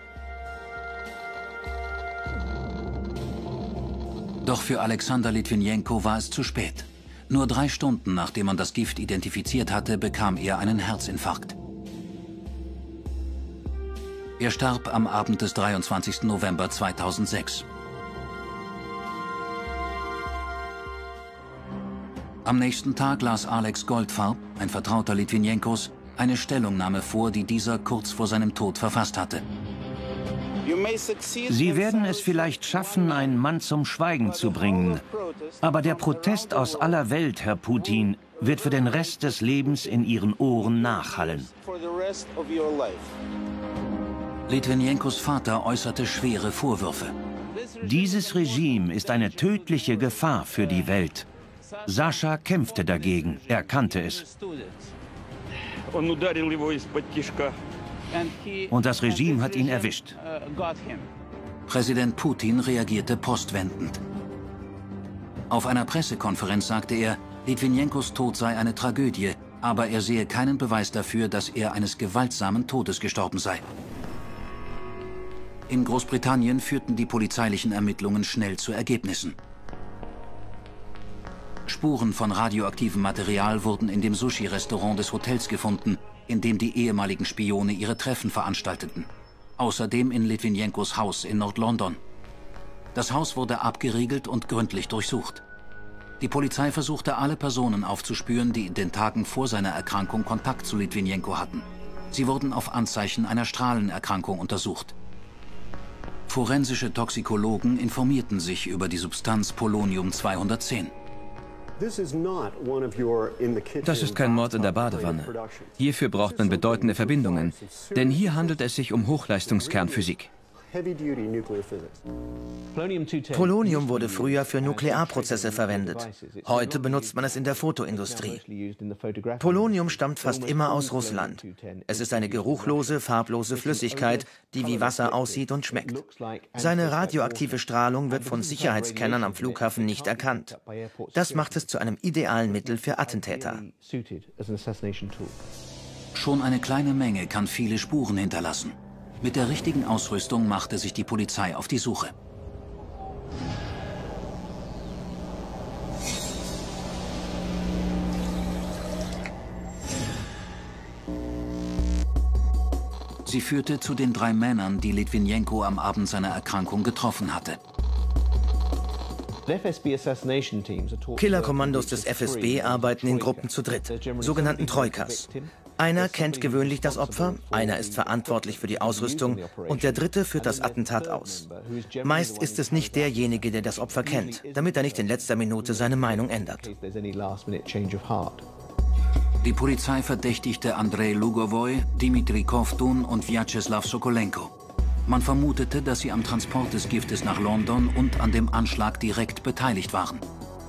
Doch für Alexander Litwinenko war es zu spät. Nur drei Stunden nachdem man das Gift identifiziert hatte, bekam er einen Herzinfarkt. Er starb am Abend des dreiundzwanzigsten November zweitausendsechs. Am nächsten Tag las Alex Goldfarb, ein Vertrauter Litwinenkos, eine Stellungnahme vor, die dieser kurz vor seinem Tod verfasst hatte. Sie werden es vielleicht schaffen, einen Mann zum Schweigen zu bringen. Aber der Protest aus aller Welt, Herr Putin, wird für den Rest des Lebens in Ihren Ohren nachhallen. Litwinenkos Vater äußerte schwere Vorwürfe. Dieses Regime ist eine tödliche Gefahr für die Welt. Sascha kämpfte dagegen, er kannte es. Und das Regime hat ihn erwischt. Präsident Putin reagierte postwendend. Auf einer Pressekonferenz sagte er, Litwinenkos Tod sei eine Tragödie, aber er sehe keinen Beweis dafür, dass er eines gewaltsamen Todes gestorben sei. In Großbritannien führten die polizeilichen Ermittlungen schnell zu Ergebnissen. Spuren von radioaktivem Material wurden in dem Sushi-Restaurant des Hotels gefunden, in dem die ehemaligen Spione ihre Treffen veranstalteten. Außerdem in Litwinenkos Haus in Nord-London. Das Haus wurde abgeriegelt und gründlich durchsucht. Die Polizei versuchte, alle Personen aufzuspüren, die in den Tagen vor seiner Erkrankung Kontakt zu Litwinenko hatten. Sie wurden auf Anzeichen einer Strahlenerkrankung untersucht. Forensische Toxikologen informierten sich über die Substanz Polonium zweihundertzehn. Das ist kein Mord in der Badewanne. Hierfür braucht man bedeutende Verbindungen, denn hier handelt es sich um Hochleistungskernphysik. Polonium wurde früher für Nuklearprozesse verwendet. Heute benutzt man es in der Fotoindustrie. Polonium stammt fast immer aus Russland. Es ist eine geruchlose, farblose Flüssigkeit, die wie Wasser aussieht und schmeckt. Seine radioaktive Strahlung wird von Sicherheitskennern am Flughafen nicht erkannt. Das macht es zu einem idealen Mittel für Attentäter. Schon eine kleine Menge kann viele Spuren hinterlassen. Mit der richtigen Ausrüstung machte sich die Polizei auf die Suche. Sie führte zu den drei Männern, die Litwinenko am Abend seiner Erkrankung getroffen hatte. Killerkommandos des F S B arbeiten in Gruppen zu dritt, sogenannten Troikas. Einer kennt gewöhnlich das Opfer, einer ist verantwortlich für die Ausrüstung und der dritte führt das Attentat aus. Meist ist es nicht derjenige, der das Opfer kennt, damit er nicht in letzter Minute seine Meinung ändert. Die Polizei verdächtigte Andrei Lugovoy, Dimitri Kovtun und Vyacheslav Sokolenko. Man vermutete, dass sie am Transport des Giftes nach London und an dem Anschlag direkt beteiligt waren.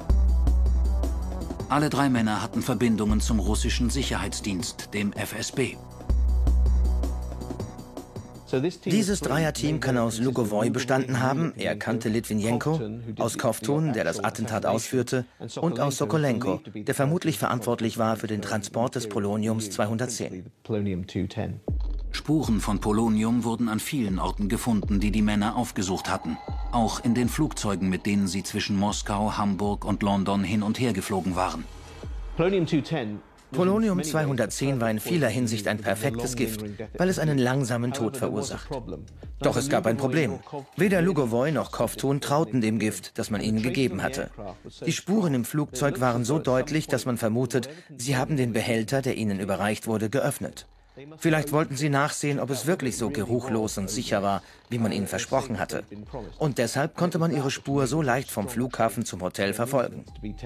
Alle drei Männer hatten Verbindungen zum russischen Sicherheitsdienst, dem F S B. Dieses Dreierteam kann aus Lugovoy bestanden haben, er kannte Litwinenko, aus Kovtun, der das Attentat ausführte, und aus Sokolenko, der vermutlich verantwortlich war für den Transport des Poloniums zweihundertzehn. Spuren von Polonium wurden an vielen Orten gefunden, die die Männer aufgesucht hatten. Auch in den Flugzeugen, mit denen sie zwischen Moskau, Hamburg und London hin und her geflogen waren. Polonium zweihundertzehn war in vieler Hinsicht ein perfektes Gift, weil es einen langsamen Tod verursacht. Doch es gab ein Problem. Weder Lugovoy noch Kovtun trauten dem Gift, das man ihnen gegeben hatte. Die Spuren im Flugzeug waren so deutlich, dass man vermutet, sie haben den Behälter, der ihnen überreicht wurde, geöffnet. Vielleicht wollten sie nachsehen, ob es wirklich so geruchlos und sicher war, wie man ihnen versprochen hatte. Und deshalb konnte man ihre Spur so leicht vom Flughafen zum Hotel verfolgen.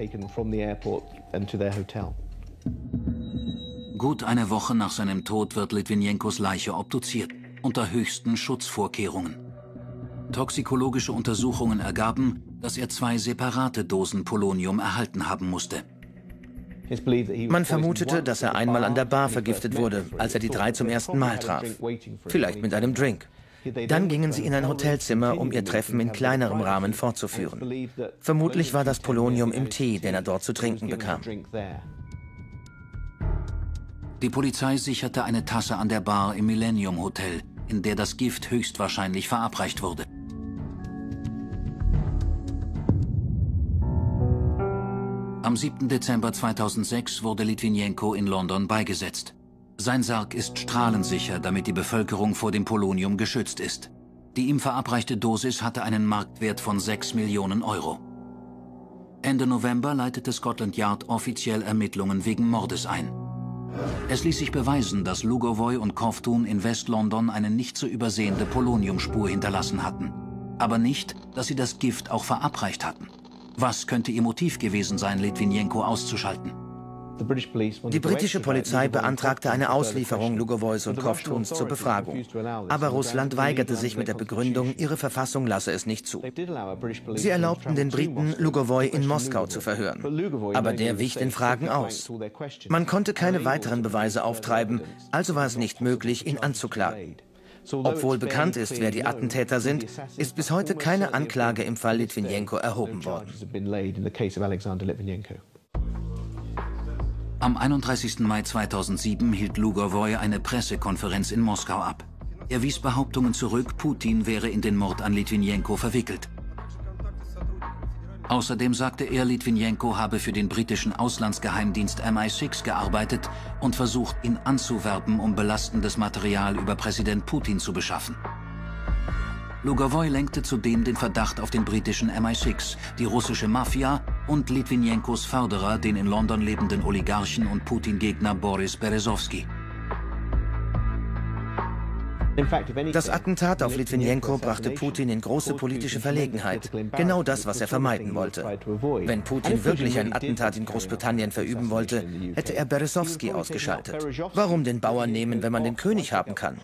Gut eine Woche nach seinem Tod wird Litwinenkos Leiche obduziert, unter höchsten Schutzvorkehrungen. Toxikologische Untersuchungen ergaben, dass er zwei separate Dosen Polonium erhalten haben musste. Man vermutete, dass er einmal an der Bar vergiftet wurde, als er die drei zum ersten Mal traf. Vielleicht mit einem Drink. Dann gingen sie in ein Hotelzimmer, um ihr Treffen in kleinerem Rahmen fortzuführen. Vermutlich war das Polonium im Tee, den er dort zu trinken bekam. Die Polizei sicherte eine Tasse an der Bar im Millennium Hotel, in der das Gift höchstwahrscheinlich verabreicht wurde. Am siebten Dezember zweitausendsechs wurde Litwinenko in London beigesetzt. Sein Sarg ist strahlensicher, damit die Bevölkerung vor dem Polonium geschützt ist. Die ihm verabreichte Dosis hatte einen Marktwert von sechs Millionen Euro. Ende November leitete Scotland Yard offiziell Ermittlungen wegen Mordes ein. Es ließ sich beweisen, dass Lugovoy und Kovtun in West-London eine nicht zu übersehende Poloniumspur hinterlassen hatten. Aber nicht, dass sie das Gift auch verabreicht hatten. Was könnte ihr Motiv gewesen sein, Litwinenko auszuschalten? Die britische Polizei beantragte eine Auslieferung Lugovoys und Kovtuns zur Befragung. Aber Russland weigerte sich mit der Begründung, ihre Verfassung lasse es nicht zu. Sie erlaubten den Briten, Lugovoy in Moskau zu verhören. Aber der wich den Fragen aus. Man konnte keine weiteren Beweise auftreiben, also war es nicht möglich, ihn anzuklagen. Obwohl bekannt ist, wer die Attentäter sind, ist bis heute keine Anklage im Fall Litwinenko erhoben worden. Am einunddreißigsten Mai zweitausendsieben hielt Lugovoy eine Pressekonferenz in Moskau ab. Er wies Behauptungen zurück, Putin wäre in den Mord an Litwinenko verwickelt. Außerdem sagte er, Litwinenko habe für den britischen Auslandsgeheimdienst M I sechs gearbeitet und versucht, ihn anzuwerben, um belastendes Material über Präsident Putin zu beschaffen. Lugovoy lenkte zudem den Verdacht auf den britischen M I sechs, die russische Mafia und Litwinenkos Förderer, den in London lebenden Oligarchen und Putin-Gegner Boris Berezovsky. Das Attentat auf Litwinenko brachte Putin in große politische Verlegenheit. Genau das, was er vermeiden wollte. Wenn Putin wirklich ein Attentat in Großbritannien verüben wollte, hätte er Berezovsky ausgeschaltet. Warum den Bauern nehmen, wenn man den König haben kann?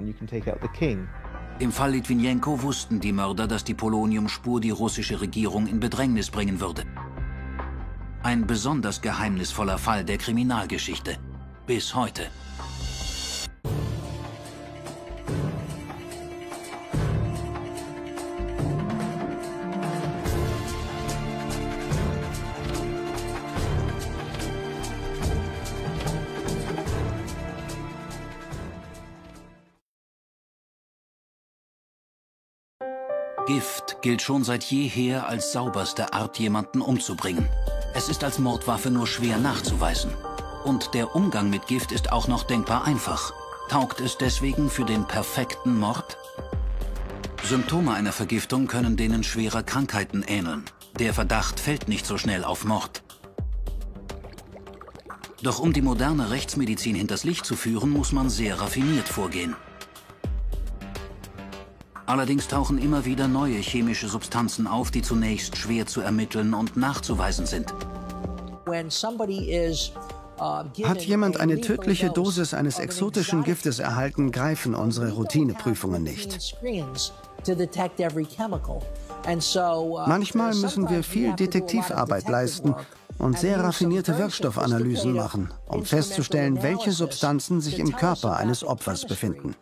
Im Fall Litwinenko wussten die Mörder, dass die Poloniumspur die russische Regierung in Bedrängnis bringen würde. Ein besonders geheimnisvoller Fall der Kriminalgeschichte. Bis heute. Gift gilt schon seit jeher als sauberste Art, jemanden umzubringen. Es ist als Mordwaffe nur schwer nachzuweisen. Und der Umgang mit Gift ist auch noch denkbar einfach. Taugt es deswegen für den perfekten Mord? Symptome einer Vergiftung können denen schwerer Krankheiten ähneln. Der Verdacht fällt nicht so schnell auf Mord. Doch um die moderne Rechtsmedizin hinters Licht zu führen, muss man sehr raffiniert vorgehen. Allerdings tauchen immer wieder neue chemische Substanzen auf, die zunächst schwer zu ermitteln und nachzuweisen sind. Hat jemand eine tödliche Dosis eines exotischen Giftes erhalten, greifen unsere Routineprüfungen nicht. Manchmal müssen wir viel Detektivarbeit leisten, und sehr raffinierte Wirkstoffanalysen machen, um festzustellen, welche Substanzen sich im Körper eines Opfers befinden.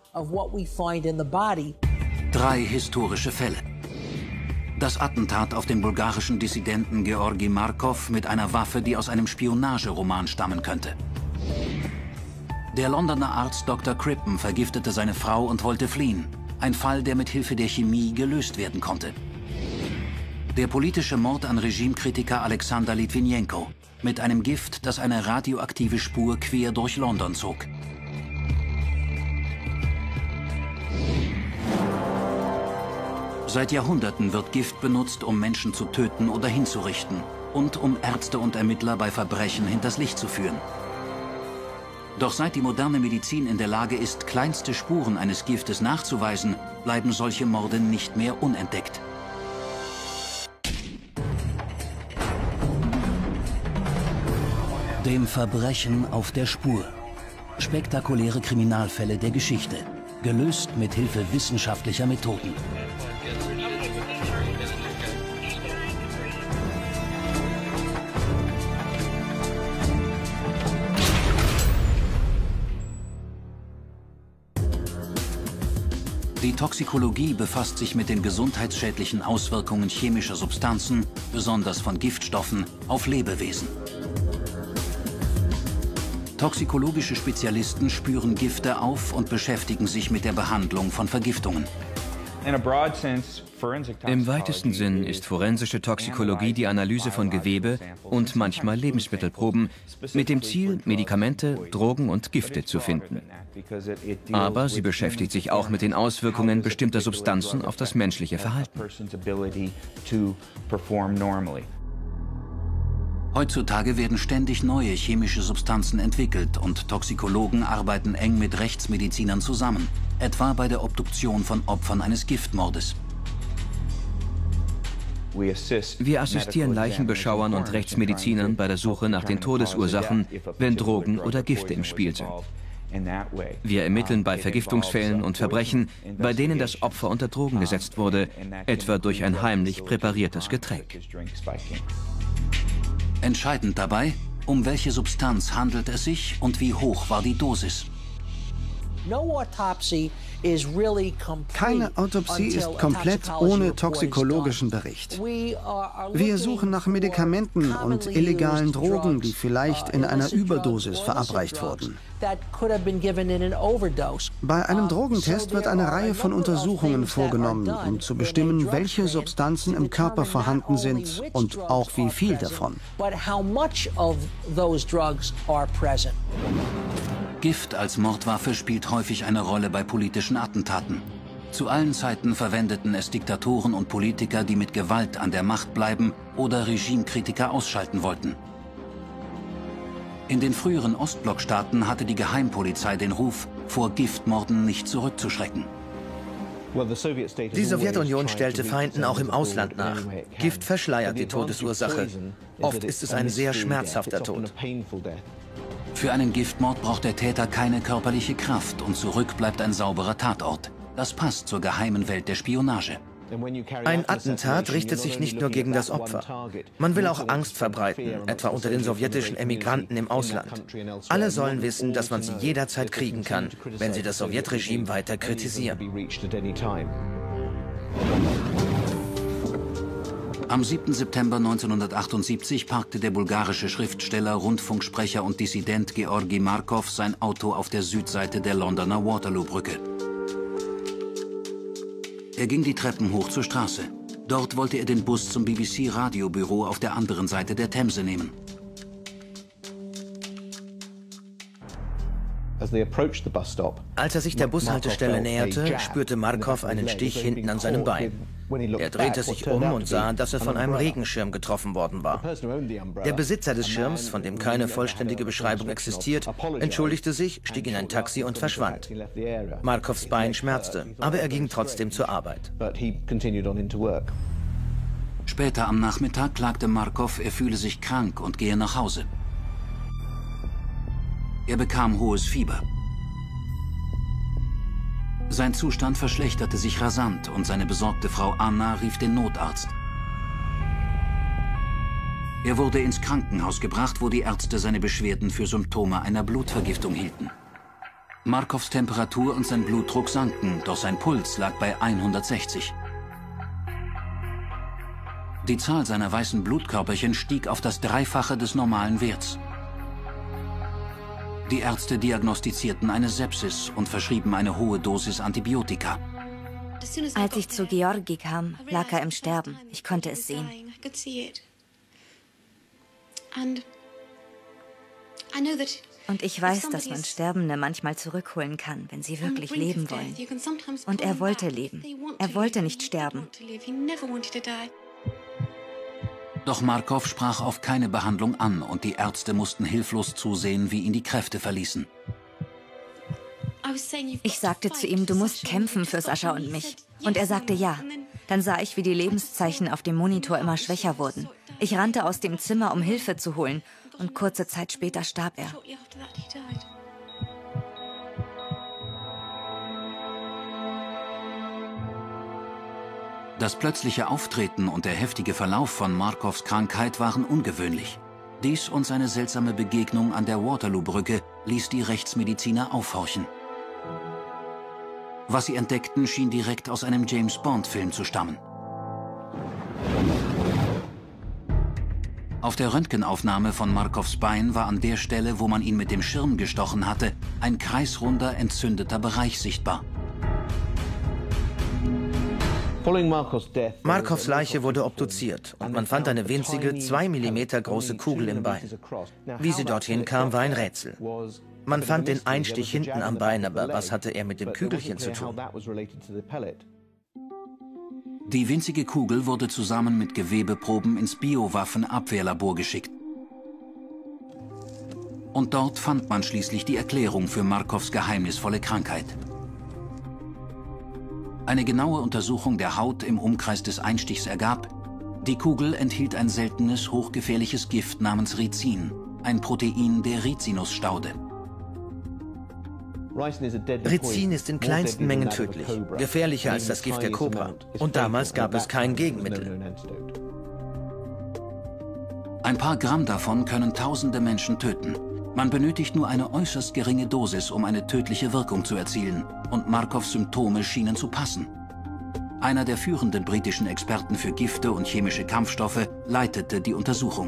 Drei historische Fälle. Das Attentat auf den bulgarischen Dissidenten Georgi Markov mit einer Waffe, die aus einem Spionageroman stammen könnte. Der Londoner Arzt Doktor Crippen vergiftete seine Frau und wollte fliehen. Ein Fall, der mit Hilfe der Chemie gelöst werden konnte. Der politische Mord an Regimekritiker Alexander Litwinenko mit einem Gift, das eine radioaktive Spur quer durch London zog. Seit Jahrhunderten wird Gift benutzt, um Menschen zu töten oder hinzurichten und um Ärzte und Ermittler bei Verbrechen hinters Licht zu führen. Doch seit die moderne Medizin in der Lage ist, kleinste Spuren eines Giftes nachzuweisen, bleiben solche Morde nicht mehr unentdeckt. Dem Verbrechen auf der Spur. Spektakuläre Kriminalfälle der Geschichte, gelöst mit Hilfe wissenschaftlicher Methoden. Die Toxikologie befasst sich mit den gesundheitsschädlichen Auswirkungen chemischer Substanzen, besonders von Giftstoffen, auf Lebewesen. Toxikologische Spezialisten spüren Gifte auf und beschäftigen sich mit der Behandlung von Vergiftungen. Im weitesten Sinn ist forensische Toxikologie die Analyse von Gewebe und manchmal Lebensmittelproben mit dem Ziel, Medikamente, Drogen und Gifte zu finden. Aber sie beschäftigt sich auch mit den Auswirkungen bestimmter Substanzen auf das menschliche Verhalten. Heutzutage werden ständig neue chemische Substanzen entwickelt und Toxikologen arbeiten eng mit Rechtsmedizinern zusammen, etwa bei der Obduktion von Opfern eines Giftmordes. Wir assistieren Leichenbeschauern und Rechtsmedizinern bei der Suche nach den Todesursachen, wenn Drogen oder Gifte im Spiel sind. Wir ermitteln bei Vergiftungsfällen und Verbrechen, bei denen das Opfer unter Drogen gesetzt wurde, etwa durch ein heimlich präpariertes Getränk. Entscheidend dabei, um welche Substanz handelt es sich und wie hoch war die Dosis. Keine Autopsie ist komplett ohne toxikologischen Bericht. Wir suchen nach Medikamenten und illegalen Drogen, die vielleicht in einer Überdosis verabreicht wurden. Bei einem Drogentest wird eine Reihe von Untersuchungen vorgenommen, um zu bestimmen, welche Substanzen im Körper vorhanden sind und auch wie viel davon. Gift als Mordwaffe spielt häufig eine Rolle bei politischen Attentaten. Zu allen Zeiten verwendeten es Diktatoren und Politiker, die mit Gewalt an der Macht bleiben oder Regimekritiker ausschalten wollten. In den früheren Ostblockstaaten hatte die Geheimpolizei den Ruf, vor Giftmorden nicht zurückzuschrecken. Die Sowjetunion stellte Feinden auch im Ausland nach. Gift verschleiert die Todesursache. Oft ist es ein sehr schmerzhafter Tod. Für einen Giftmord braucht der Täter keine körperliche Kraft und zurück bleibt ein sauberer Tatort. Das passt zur geheimen Welt der Spionage. Ein Attentat richtet sich nicht nur gegen das Opfer. Man will auch Angst verbreiten, etwa unter den sowjetischen Emigranten im Ausland. Alle sollen wissen, dass man sie jederzeit kriegen kann, wenn sie das Sowjetregime weiter kritisieren. Am siebten September neunzehnhundertachtundsiebzig parkte der bulgarische Schriftsteller, Rundfunksprecher und Dissident Georgi Markov sein Auto auf der Südseite der Londoner Waterloo-Brücke. Er ging die Treppen hoch zur Straße. Dort wollte er den Bus zum B B C-Radiobüro auf der anderen Seite der Themse nehmen. Als er sich der Bushaltestelle näherte, spürte Markov einen Stich hinten an seinem Bein. Er drehte sich um und sah, dass er von einem Regenschirm getroffen worden war. Der Besitzer des Schirms, von dem keine vollständige Beschreibung existiert, entschuldigte sich, stieg in ein Taxi und verschwand. Markovs Bein schmerzte, aber er ging trotzdem zur Arbeit. Später am Nachmittag klagte Markov, er fühle sich krank und gehe nach Hause. Er bekam hohes Fieber. Sein Zustand verschlechterte sich rasant und seine besorgte Frau Anna rief den Notarzt. Er wurde ins Krankenhaus gebracht, wo die Ärzte seine Beschwerden für Symptome einer Blutvergiftung hielten. Markows Temperatur und sein Blutdruck sanken, doch sein Puls lag bei hundertsechzig. Die Zahl seiner weißen Blutkörperchen stieg auf das Dreifache des normalen Werts. Die Ärzte diagnostizierten eine Sepsis und verschrieben eine hohe Dosis Antibiotika. Als ich zu Georgi kam, lag er im Sterben. Ich konnte es sehen. Und ich weiß, dass man Sterbende manchmal zurückholen kann, wenn sie wirklich leben wollen. Und er wollte leben. Er wollte nicht sterben. Doch Markow sprach auf keine Behandlung an und die Ärzte mussten hilflos zusehen, wie ihn die Kräfte verließen. Ich sagte zu ihm, du musst kämpfen für Sascha und mich. Und er sagte ja. Dann sah ich, wie die Lebenszeichen auf dem Monitor immer schwächer wurden. Ich rannte aus dem Zimmer, um Hilfe zu holen. Und kurze Zeit später starb er. Das plötzliche Auftreten und der heftige Verlauf von Markows Krankheit waren ungewöhnlich. Dies und seine seltsame Begegnung an der Waterloo-Brücke ließ die Rechtsmediziner aufhorchen. Was sie entdeckten, schien direkt aus einem James-Bond-Film zu stammen. Auf der Röntgenaufnahme von Markows Bein war an der Stelle, wo man ihn mit dem Schirm gestochen hatte, ein kreisrunder, entzündeter Bereich sichtbar. Markows Leiche wurde obduziert und man fand eine winzige, zwei Millimeter große Kugel im Bein. Wie sie dorthin kam, war ein Rätsel. Man fand den Einstich hinten am Bein, aber was hatte er mit dem Kügelchen zu tun? Die winzige Kugel wurde zusammen mit Gewebeproben ins Biowaffenabwehrlabor geschickt. Und dort fand man schließlich die Erklärung für Markows geheimnisvolle Krankheit. Eine genaue Untersuchung der Haut im Umkreis des Einstichs ergab, die Kugel enthielt ein seltenes, hochgefährliches Gift namens Ricin, ein Protein der Rizinusstaude. Ricin ist in kleinsten Mengen tödlich, gefährlicher als das Gift der Kobra. Und damals gab es kein Gegenmittel. Ein paar Gramm davon können tausende Menschen töten. Man benötigt nur eine äußerst geringe Dosis, um eine tödliche Wirkung zu erzielen. Und Markows Symptome schienen zu passen. Einer der führenden britischen Experten für Gifte und chemische Kampfstoffe leitete die Untersuchung.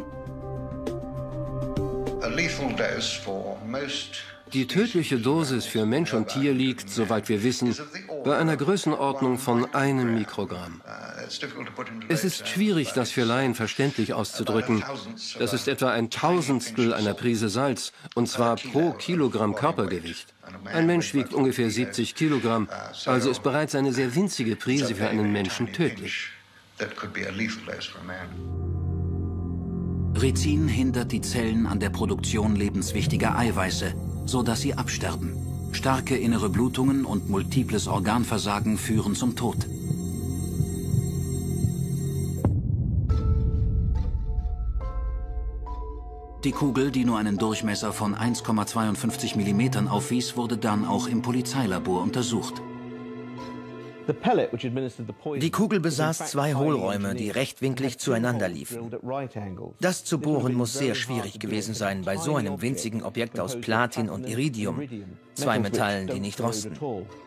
Die tödliche Dosis für Mensch und Tier liegt, soweit wir wissen, bei einer Größenordnung von einem Mikrogramm. Es ist schwierig, das für Laien verständlich auszudrücken. Das ist etwa ein Tausendstel einer Prise Salz, und zwar pro Kilogramm Körpergewicht. Ein Mensch wiegt ungefähr siebzig Kilogramm, also ist bereits eine sehr winzige Prise für einen Menschen tödlich. Ricin hindert die Zellen an der Produktion lebenswichtiger Eiweiße, so dass sie absterben. Starke innere Blutungen und multiples Organversagen führen zum Tod. Die Kugel, die nur einen Durchmesser von eins Komma zweiundfünfzig Millimetern aufwies, wurde dann auch im Polizeilabor untersucht. Die Kugel besaß zwei Hohlräume, die rechtwinklig zueinander liefen. Das zu bohren muss sehr schwierig gewesen sein bei so einem winzigen Objekt aus Platin und Iridium, zwei Metallen, die nicht rosten.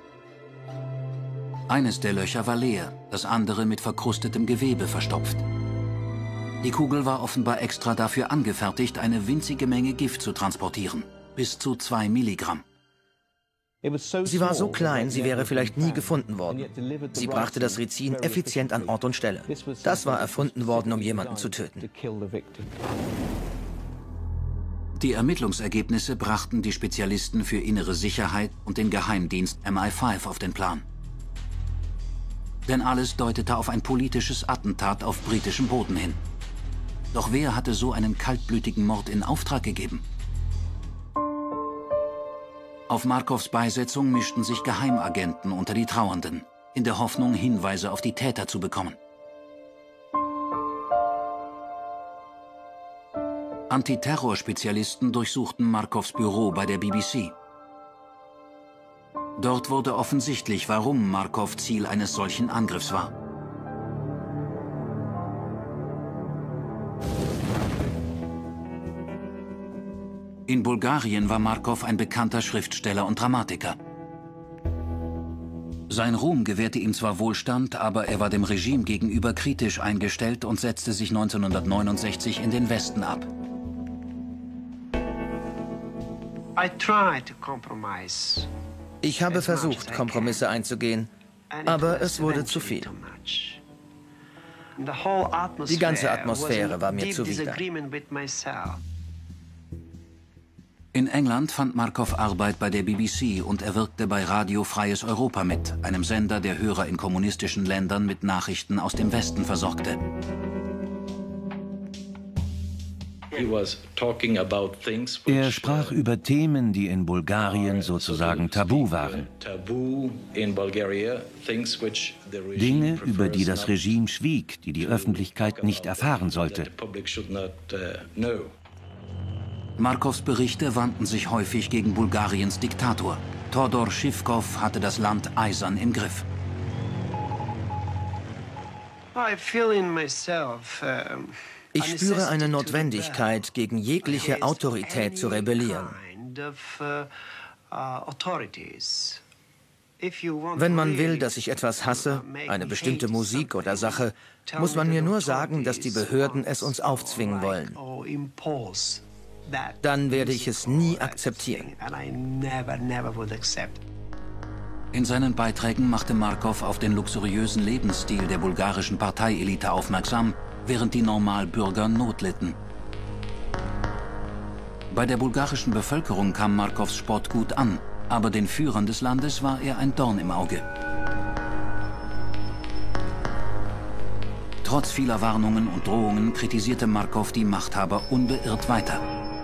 Eines der Löcher war leer, das andere mit verkrustetem Gewebe verstopft. Die Kugel war offenbar extra dafür angefertigt, eine winzige Menge Gift zu transportieren, bis zu zwei Milligramm. Sie war so klein, sie wäre vielleicht nie gefunden worden. Sie brachte das Ricin effizient an Ort und Stelle. Das war erfunden worden, um jemanden zu töten. Die Ermittlungsergebnisse brachten die Spezialisten für innere Sicherheit und den Geheimdienst M I fünf auf den Plan. Denn alles deutete auf ein politisches Attentat auf britischem Boden hin. Doch wer hatte so einen kaltblütigen Mord in Auftrag gegeben? Auf Markows Beisetzung mischten sich Geheimagenten unter die Trauernden, in der Hoffnung, Hinweise auf die Täter zu bekommen. Antiterrorspezialisten durchsuchten Markows Büro bei der B B C. Dort wurde offensichtlich, warum Markow Ziel eines solchen Angriffs war. In Bulgarien war Markov ein bekannter Schriftsteller und Dramatiker. Sein Ruhm gewährte ihm zwar Wohlstand, aber er war dem Regime gegenüber kritisch eingestellt und setzte sich neunzehnhundertneunundsechzig in den Westen ab. Ich habe versucht, Kompromisse einzugehen, aber es wurde zu viel. Die ganze Atmosphäre war mir zuwider. In England fand Markov Arbeit bei der B B C und er wirkte bei Radio Freies Europa mit, einem Sender, der Hörer in kommunistischen Ländern mit Nachrichten aus dem Westen versorgte. Er sprach über Themen, die in Bulgarien sozusagen tabu waren. Dinge, über die das Regime schwieg, die die Öffentlichkeit nicht erfahren sollte. Markovs Berichte wandten sich häufig gegen Bulgariens Diktator. Todor Zhivkov hatte das Land eisern im Griff. Ich spüre eine Notwendigkeit, gegen jegliche Autorität zu rebellieren. Wenn man will, dass ich etwas hasse, eine bestimmte Musik oder Sache, muss man mir nur sagen, dass die Behörden es uns aufzwingen wollen. Dann werde ich es nie akzeptieren. In seinen Beiträgen machte Markov auf den luxuriösen Lebensstil der bulgarischen Parteielite aufmerksam, während die Normalbürger Not litten. Bei der bulgarischen Bevölkerung kam Markovs Spott gut an, aber den Führern des Landes war er ein Dorn im Auge. Trotz vieler Warnungen und Drohungen kritisierte Markov die Machthaber unbeirrt weiter.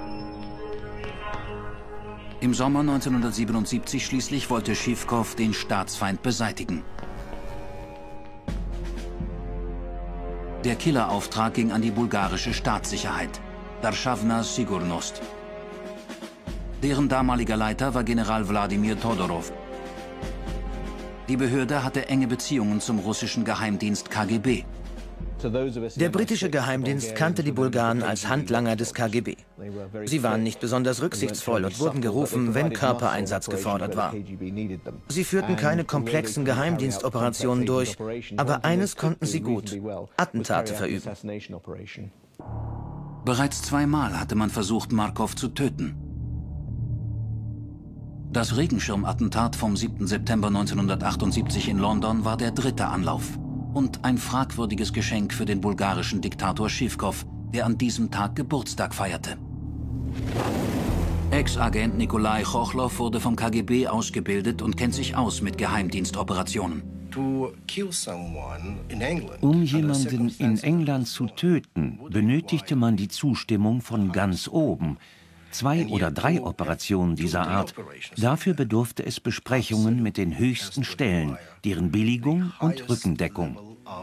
Im Sommer neunzehnhundertsiebenundsiebzig schließlich wollte Zhivkov den Staatsfeind beseitigen. Der Killerauftrag ging an die bulgarische Staatssicherheit, Darschavna Sigurnost. Deren damaliger Leiter war General Wladimir Todorov. Die Behörde hatte enge Beziehungen zum russischen Geheimdienst K G B. Der britische Geheimdienst kannte die Bulgaren als Handlanger des K G B. Sie waren nicht besonders rücksichtsvoll und wurden gerufen, wenn Körpereinsatz gefordert war. Sie führten keine komplexen Geheimdienstoperationen durch, aber eines konnten sie gut: Attentate verüben. Bereits zweimal hatte man versucht, Markov zu töten. Das Regenschirmattentat vom siebten September neunzehnhundertachtundsiebzig in London war der dritte Anlauf. Und ein fragwürdiges Geschenk für den bulgarischen Diktator Zhivkov, der an diesem Tag Geburtstag feierte. Ex-Agent Nikolai Chochlow wurde vom K G B ausgebildet und kennt sich aus mit Geheimdienstoperationen. Um jemanden in England zu töten, benötigte man die Zustimmung von ganz oben. Zwei oder drei Operationen dieser Art, dafür bedurfte es Besprechungen mit den höchsten Stellen, deren Billigung und Rückendeckung.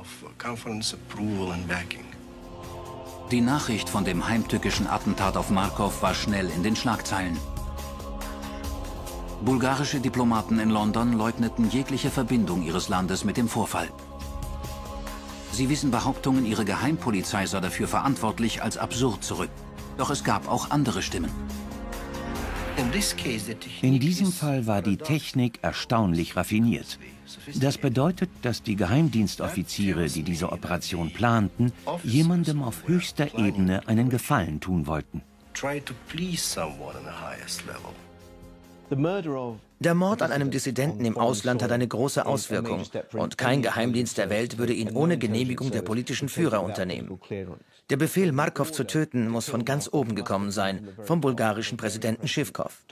Die Nachricht von dem heimtückischen Attentat auf Markov war schnell in den Schlagzeilen. Bulgarische Diplomaten in London leugneten jegliche Verbindung ihres Landes mit dem Vorfall. Sie wiesen Behauptungen, ihre Geheimpolizei sei dafür verantwortlich, als absurd zurück. Doch es gab auch andere Stimmen. In diesem Fall war die Technik erstaunlich raffiniert. Das bedeutet, dass die Geheimdienstoffiziere, die diese Operation planten, jemandem auf höchster Ebene einen Gefallen tun wollten. Der Mord an einem Dissidenten im Ausland hat eine große Auswirkung und kein Geheimdienst der Welt würde ihn ohne Genehmigung der politischen Führer unternehmen. Der Befehl, Markov zu töten, muss von ganz oben gekommen sein, vom bulgarischen Präsidenten Zhivkov.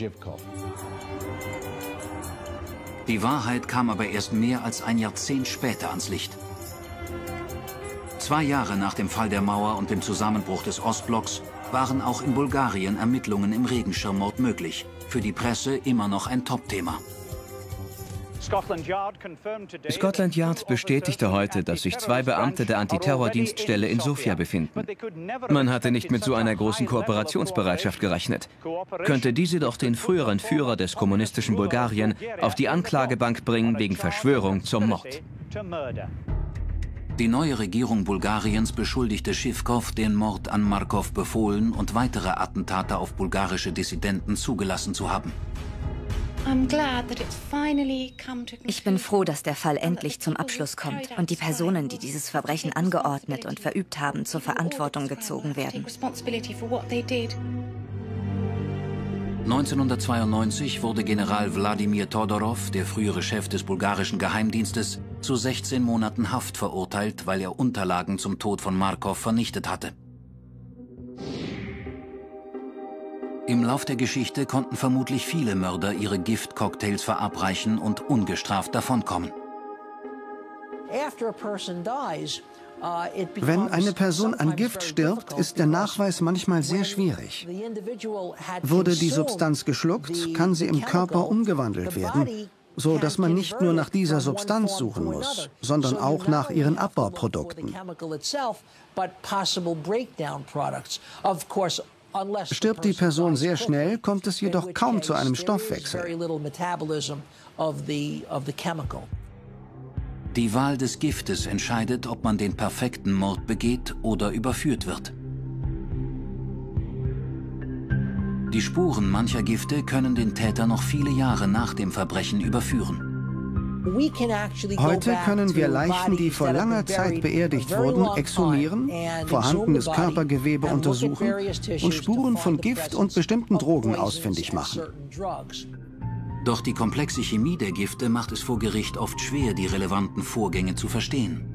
Die Wahrheit kam aber erst mehr als ein Jahrzehnt später ans Licht. Zwei Jahre nach dem Fall der Mauer und dem Zusammenbruch des Ostblocks waren auch in Bulgarien Ermittlungen im Regenschirmmord möglich. Für die Presse immer noch ein Top-Thema. Scotland Yard bestätigte heute, dass sich zwei Beamte der Antiterrordienststelle in Sofia befinden. Man hatte nicht mit so einer großen Kooperationsbereitschaft gerechnet. Könnte diese doch den früheren Führer des kommunistischen Bulgarien auf die Anklagebank bringen wegen Verschwörung zum Mord. Die neue Regierung Bulgariens beschuldigte Schivkov, den Mord an Markov befohlen und weitere Attentate auf bulgarische Dissidenten zugelassen zu haben. Ich bin froh, dass der Fall endlich zum Abschluss kommt und die Personen, die dieses Verbrechen angeordnet und verübt haben, zur Verantwortung gezogen werden. neunzehnhundertzweiundneunzig wurde General Wladimir Todorov, der frühere Chef des bulgarischen Geheimdienstes, zu sechzehn Monaten Haft verurteilt, weil er Unterlagen zum Tod von Markov vernichtet hatte. Im Lauf der Geschichte konnten vermutlich viele Mörder ihre Giftcocktails verabreichen und ungestraft davonkommen. Wenn eine Person an Gift stirbt, ist der Nachweis manchmal sehr schwierig. Wurde die Substanz geschluckt, kann sie im Körper umgewandelt werden, so dass man nicht nur nach dieser Substanz suchen muss, sondern auch nach ihren Abbauprodukten. Stirbt die Person sehr schnell, kommt es jedoch kaum zu einem Stoffwechsel. Die Wahl des Giftes entscheidet, ob man den perfekten Mord begeht oder überführt wird. Die Spuren mancher Gifte können den Täter noch viele Jahre nach dem Verbrechen überführen. Heute können wir Leichen, die vor langer Zeit beerdigt wurden, exhumieren, vorhandenes Körpergewebe untersuchen und Spuren von Gift und bestimmten Drogen ausfindig machen. Doch die komplexe Chemie der Gifte macht es vor Gericht oft schwer, die relevanten Vorgänge zu verstehen.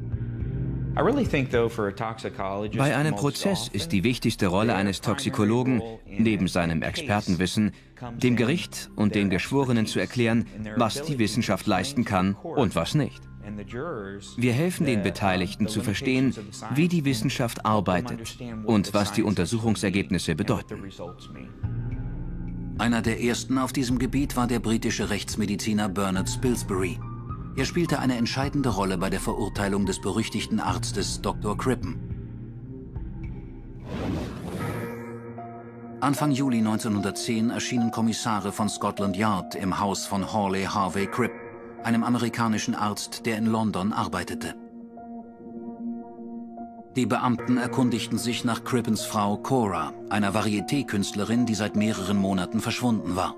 Bei einem Prozess ist die wichtigste Rolle eines Toxikologen, neben seinem Expertenwissen, dem Gericht und den Geschworenen zu erklären, was die Wissenschaft leisten kann und was nicht. Wir helfen den Beteiligten zu verstehen, wie die Wissenschaft arbeitet und was die Untersuchungsergebnisse bedeuten. Einer der ersten auf diesem Gebiet war der britische Rechtsmediziner Bernard Spilsbury. Er spielte eine entscheidende Rolle bei der Verurteilung des berüchtigten Arztes Doktor Crippen. Anfang Juli neunzehnhundertzehn erschienen Kommissare von Scotland Yard im Haus von Hawley Harvey Cripp, einem amerikanischen Arzt, der in London arbeitete. Die Beamten erkundigten sich nach Crippens Frau Cora, einer Varieté-Künstlerin, die seit mehreren Monaten verschwunden war.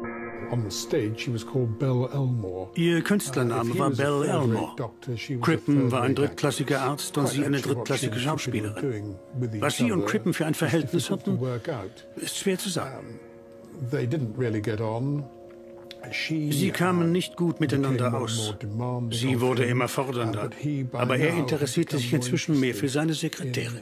Ihr Künstlername war Belle Elmore. Crippen war ein drittklassiger Arzt und sie eine drittklassige Schauspielerin. Was sie und Crippen für ein Verhältnis hatten, ist schwer zu sagen. Sie kamen nicht gut miteinander aus. Sie wurde immer fordernder, aber er interessierte sich inzwischen mehr für seine Sekretärin.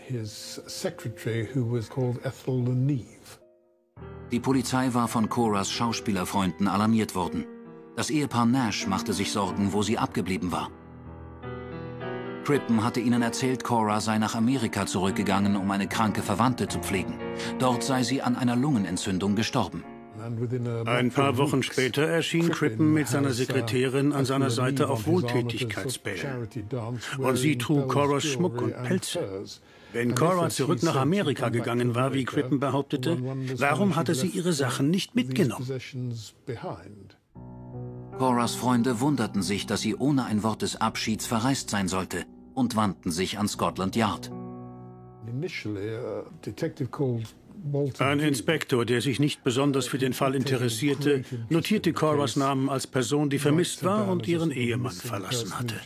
Die Polizei war von Coras Schauspielerfreunden alarmiert worden. Das Ehepaar Nash machte sich Sorgen, wo sie abgeblieben war. Crippen hatte ihnen erzählt, Cora sei nach Amerika zurückgegangen, um eine kranke Verwandte zu pflegen. Dort sei sie an einer Lungenentzündung gestorben. Ein paar Wochen später erschien Crippen mit seiner Sekretärin an seiner Seite auf Wohltätigkeitsbällen. Und sie trug Coras Schmuck und Pelze. Wenn Cora zurück nach Amerika gegangen war, wie Crippen behauptete, warum hatte sie ihre Sachen nicht mitgenommen? Coras Freunde wunderten sich, dass sie ohne ein Wort des Abschieds verreist sein sollte, und wandten sich an Scotland Yard. Ein Inspektor, der sich nicht besonders für den Fall interessierte, notierte Coras Namen als Person, die vermisst war und ihren Ehemann verlassen hatte.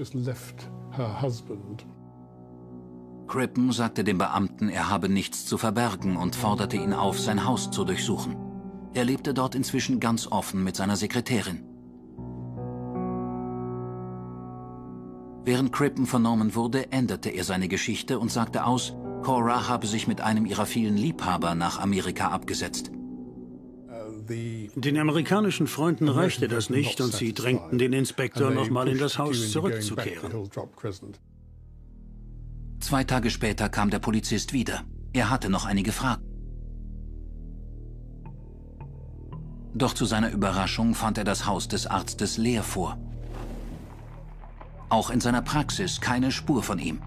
Crippen sagte dem Beamten, er habe nichts zu verbergen und forderte ihn auf, sein Haus zu durchsuchen. Er lebte dort inzwischen ganz offen mit seiner Sekretärin. Während Crippen vernommen wurde, änderte er seine Geschichte und sagte aus, Cora habe sich mit einem ihrer vielen Liebhaber nach Amerika abgesetzt. Den amerikanischen Freunden reichte das nicht und sie drängten den Inspektor, nochmal in das Haus zurückzukehren. Zwei Tage später kam der Polizist wieder. Er hatte noch einige Fragen. Doch zu seiner Überraschung fand er das Haus des Arztes leer vor. Auch in seiner Praxis keine Spur von ihm.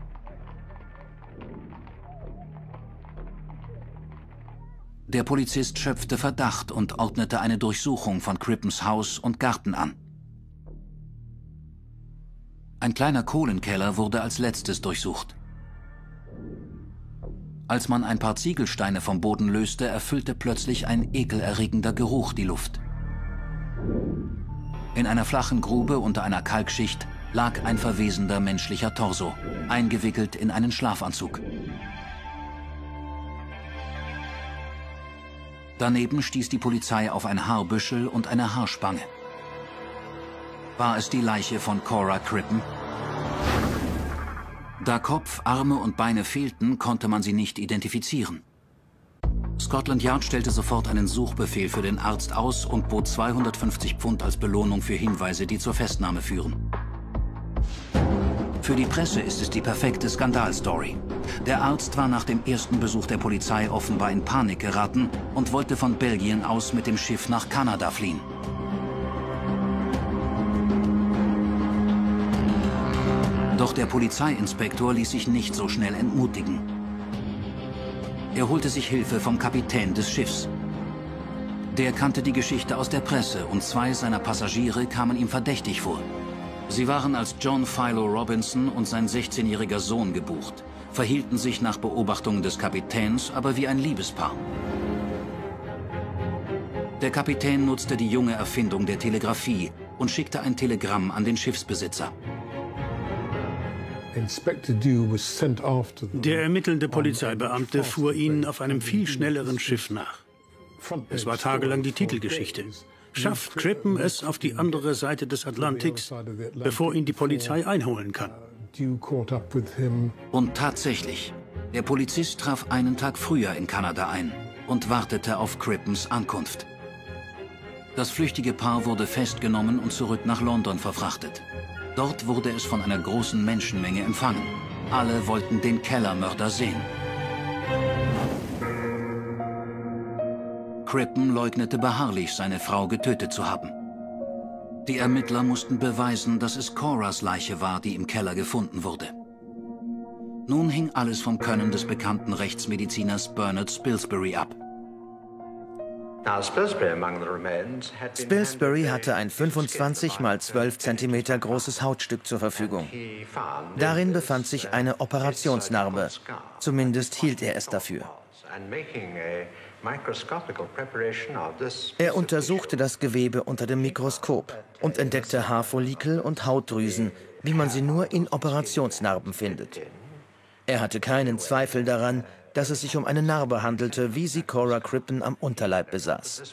Der Polizist schöpfte Verdacht und ordnete eine Durchsuchung von Crippens Haus und Garten an. Ein kleiner Kohlenkeller wurde als letztes durchsucht. Als man ein paar Ziegelsteine vom Boden löste, erfüllte plötzlich ein ekelerregender Geruch die Luft. In einer flachen Grube unter einer Kalkschicht lag ein verwesender menschlicher Torso, eingewickelt in einen Schlafanzug. Daneben stieß die Polizei auf ein Haarbüschel und eine Haarspange. War es die Leiche von Cora Crippen? Da Kopf, Arme und Beine fehlten, konnte man sie nicht identifizieren. Scotland Yard stellte sofort einen Suchbefehl für den Arzt aus und bot zweihundertfünfzig Pfund als Belohnung für Hinweise, die zur Festnahme führen. Für die Presse ist es die perfekte Skandalstory. Der Arzt war nach dem ersten Besuch der Polizei offenbar in Panik geraten und wollte von Belgien aus mit dem Schiff nach Kanada fliehen. Doch der Polizeiinspektor ließ sich nicht so schnell entmutigen. Er holte sich Hilfe vom Kapitän des Schiffs. Der kannte die Geschichte aus der Presse und zwei seiner Passagiere kamen ihm verdächtig vor. Sie waren als John Philo Robinson und sein sechzehnjähriger Sohn gebucht, verhielten sich nach Beobachtungen des Kapitäns aber wie ein Liebespaar. Der Kapitän nutzte die junge Erfindung der Telegrafie und schickte ein Telegramm an den Schiffsbesitzer. Der ermittelnde Polizeibeamte fuhr ihnen auf einem viel schnelleren Schiff nach. Es war tagelang die Titelgeschichte. Schafft Crippen es auf die andere Seite des Atlantiks, bevor ihn die Polizei einholen kann? Und tatsächlich, der Polizist traf einen Tag früher in Kanada ein und wartete auf Crippens Ankunft. Das flüchtige Paar wurde festgenommen und zurück nach London verfrachtet. Dort wurde es von einer großen Menschenmenge empfangen. Alle wollten den Kellermörder sehen. Crippen leugnete beharrlich, seine Frau getötet zu haben. Die Ermittler mussten beweisen, dass es Coras Leiche war, die im Keller gefunden wurde. Nun hing alles vom Können des bekannten Rechtsmediziners Bernard Spilsbury ab. Spilsbury hatte ein fünfundzwanzig mal zwölf Zentimeter großes Hautstück zur Verfügung. Darin befand sich eine Operationsnarbe. Zumindest hielt er es dafür. Er untersuchte das Gewebe unter dem Mikroskop und entdeckte Haarfollikel und Hautdrüsen, wie man sie nur in Operationsnarben findet. Er hatte keinen Zweifel daran, dass es sich um eine Narbe handelte, wie sie Cora Crippen am Unterleib besaß.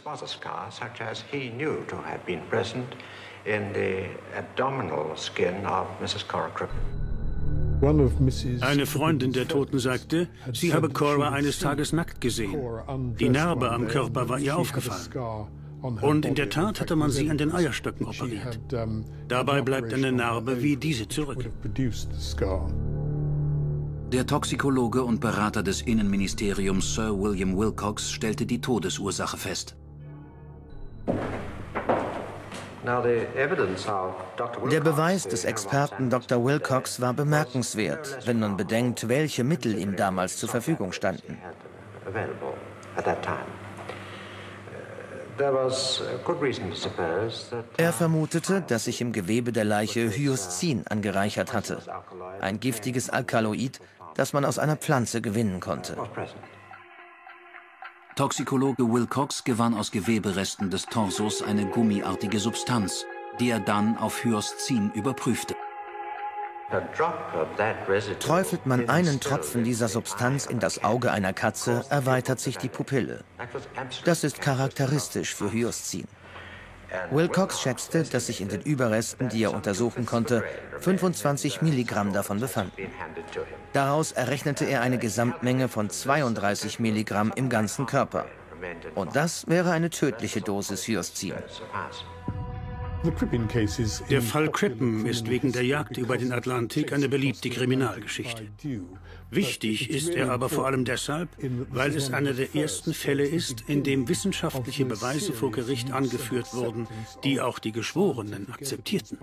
Eine Freundin der Toten sagte, sie habe Cora eines Tages nackt gesehen. Die Narbe am Körper war ihr aufgefallen. Und in der Tat hatte man sie an den Eierstöcken operiert. Dabei bleibt eine Narbe wie diese zurück. Der Toxikologe und Berater des Innenministeriums Sir William Wilcox stellte die Todesursache fest. Der Beweis des Experten Doktor Wilcox war bemerkenswert, wenn man bedenkt, welche Mittel ihm damals zur Verfügung standen. Er vermutete, dass sich im Gewebe der Leiche Hyoscin angereichert hatte, ein giftiges Alkaloid, das man aus einer Pflanze gewinnen konnte. Toxikologe Wilcox gewann aus Geweberesten des Torsos eine gummiartige Substanz, die er dann auf Hyoscin überprüfte. Träufelt man einen Tropfen dieser Substanz in das Auge einer Katze, erweitert sich die Pupille. Das ist charakteristisch für Hyoscin. Wilcox schätzte, dass sich in den Überresten, die er untersuchen konnte, fünfundzwanzig Milligramm davon befanden. Daraus errechnete er eine Gesamtmenge von zweiunddreißig Milligramm im ganzen Körper. Und das wäre eine tödliche Dosis Hyoscin. Der Fall Crippen ist wegen der Jagd über den Atlantik eine beliebte Kriminalgeschichte. Wichtig ist er aber vor allem deshalb, weil es einer der ersten Fälle ist, in dem wissenschaftliche Beweise vor Gericht angeführt wurden, die auch die Geschworenen akzeptierten.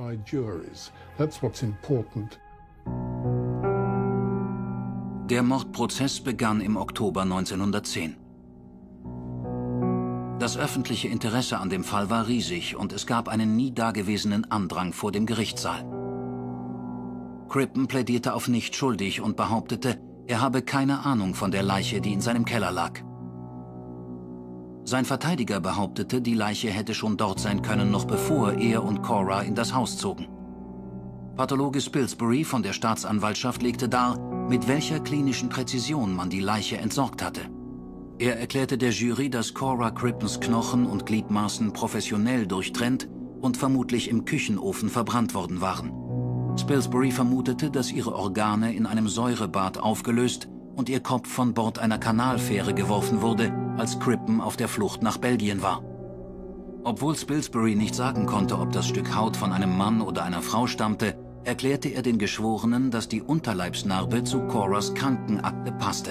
Der Mordprozess begann im Oktober neunzehnhundertzehn. Das öffentliche Interesse an dem Fall war riesig und es gab einen nie dagewesenen Andrang vor dem Gerichtssaal. Crippen plädierte auf nicht schuldig und behauptete, er habe keine Ahnung von der Leiche, die in seinem Keller lag. Sein Verteidiger behauptete, die Leiche hätte schon dort sein können, noch bevor er und Cora in das Haus zogen. Pathologe Spilsbury von der Staatsanwaltschaft legte dar, mit welcher klinischen Präzision man die Leiche entsorgt hatte. Er erklärte der Jury, dass Cora Crippens Knochen und Gliedmaßen professionell durchtrennt und vermutlich im Küchenofen verbrannt worden waren. Spilsbury vermutete, dass ihre Organe in einem Säurebad aufgelöst und ihr Kopf von Bord einer Kanalfähre geworfen wurde, als Crippen auf der Flucht nach Belgien war. Obwohl Spilsbury nicht sagen konnte, ob das Stück Haut von einem Mann oder einer Frau stammte, erklärte er den Geschworenen, dass die Unterleibsnarbe zu Coras Krankenakte passte.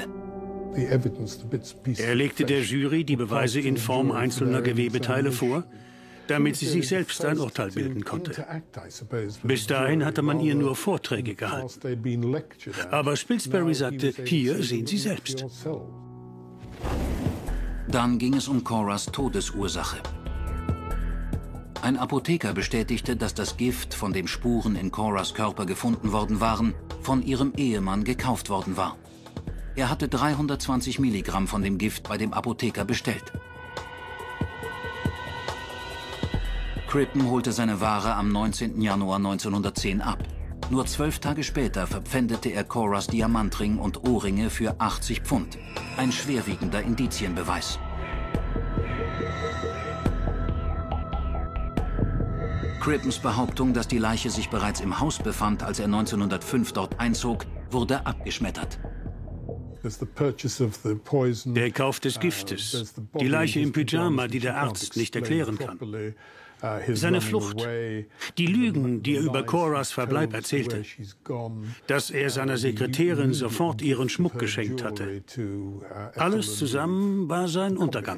Er legte der Jury die Beweise in Form einzelner Gewebeteile vor, damit sie sich selbst ein Urteil bilden konnte. Bis dahin hatte man ihr nur Vorträge gehalten. Aber Spilsbury sagte, hier sehen Sie selbst. Dann ging es um Coras Todesursache. Ein Apotheker bestätigte, dass das Gift, von dem Spuren in Coras Körper gefunden worden waren, von ihrem Ehemann gekauft worden war. Er hatte dreihundertzwanzig Milligramm von dem Gift bei dem Apotheker bestellt. Crippen holte seine Ware am neunzehnten Januar neunzehnhundertzehn ab. Nur zwölf Tage später verpfändete er Coras Diamantring und Ohrringe für achtzig Pfund. Ein schwerwiegender Indizienbeweis. Crippens Behauptung, dass die Leiche sich bereits im Haus befand, als er neunzehnhundertfünf dort einzog, wurde abgeschmettert. Der Kauf des Giftes, die Leiche im Pyjama, die der Arzt nicht erklären kann. Seine Flucht, die Lügen, die er über Coras Verbleib erzählte, dass er seiner Sekretärin sofort ihren Schmuck geschenkt hatte. Alles zusammen war sein Untergang.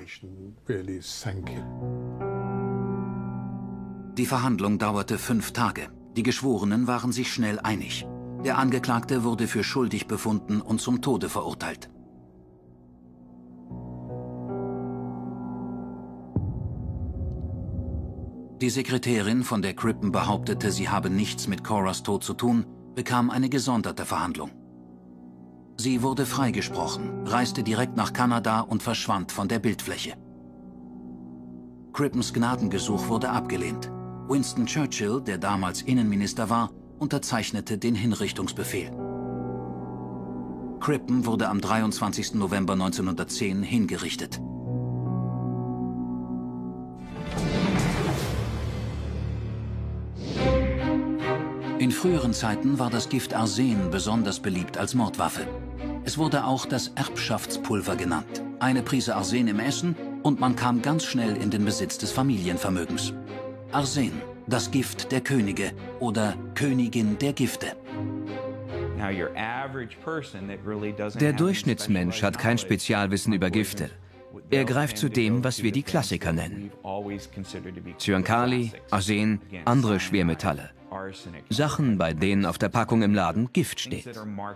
Die Verhandlung dauerte fünf Tage. Die Geschworenen waren sich schnell einig. Der Angeklagte wurde für schuldig befunden und zum Tode verurteilt. Die Sekretärin, von der Crippen behauptete, sie habe nichts mit Coras Tod zu tun, bekam eine gesonderte Verhandlung. Sie wurde freigesprochen, reiste direkt nach Kanada und verschwand von der Bildfläche. Crippens Gnadengesuch wurde abgelehnt. Winston Churchill, der damals Innenminister war, unterzeichnete den Hinrichtungsbefehl. Crippen wurde am dreiundzwanzigsten November neunzehnhundertzehn hingerichtet. In früheren Zeiten war das Gift Arsen besonders beliebt als Mordwaffe. Es wurde auch das Erbschaftspulver genannt. Eine Prise Arsen im Essen und man kam ganz schnell in den Besitz des Familienvermögens. Arsen, das Gift der Könige oder Königin der Gifte. Der Durchschnittsmensch hat kein Spezialwissen über Gifte. Er greift zu dem, was wir die Klassiker nennen. Zyankali, Arsen, andere Schwermetalle. Sachen, bei denen auf der Packung im Laden Gift steht.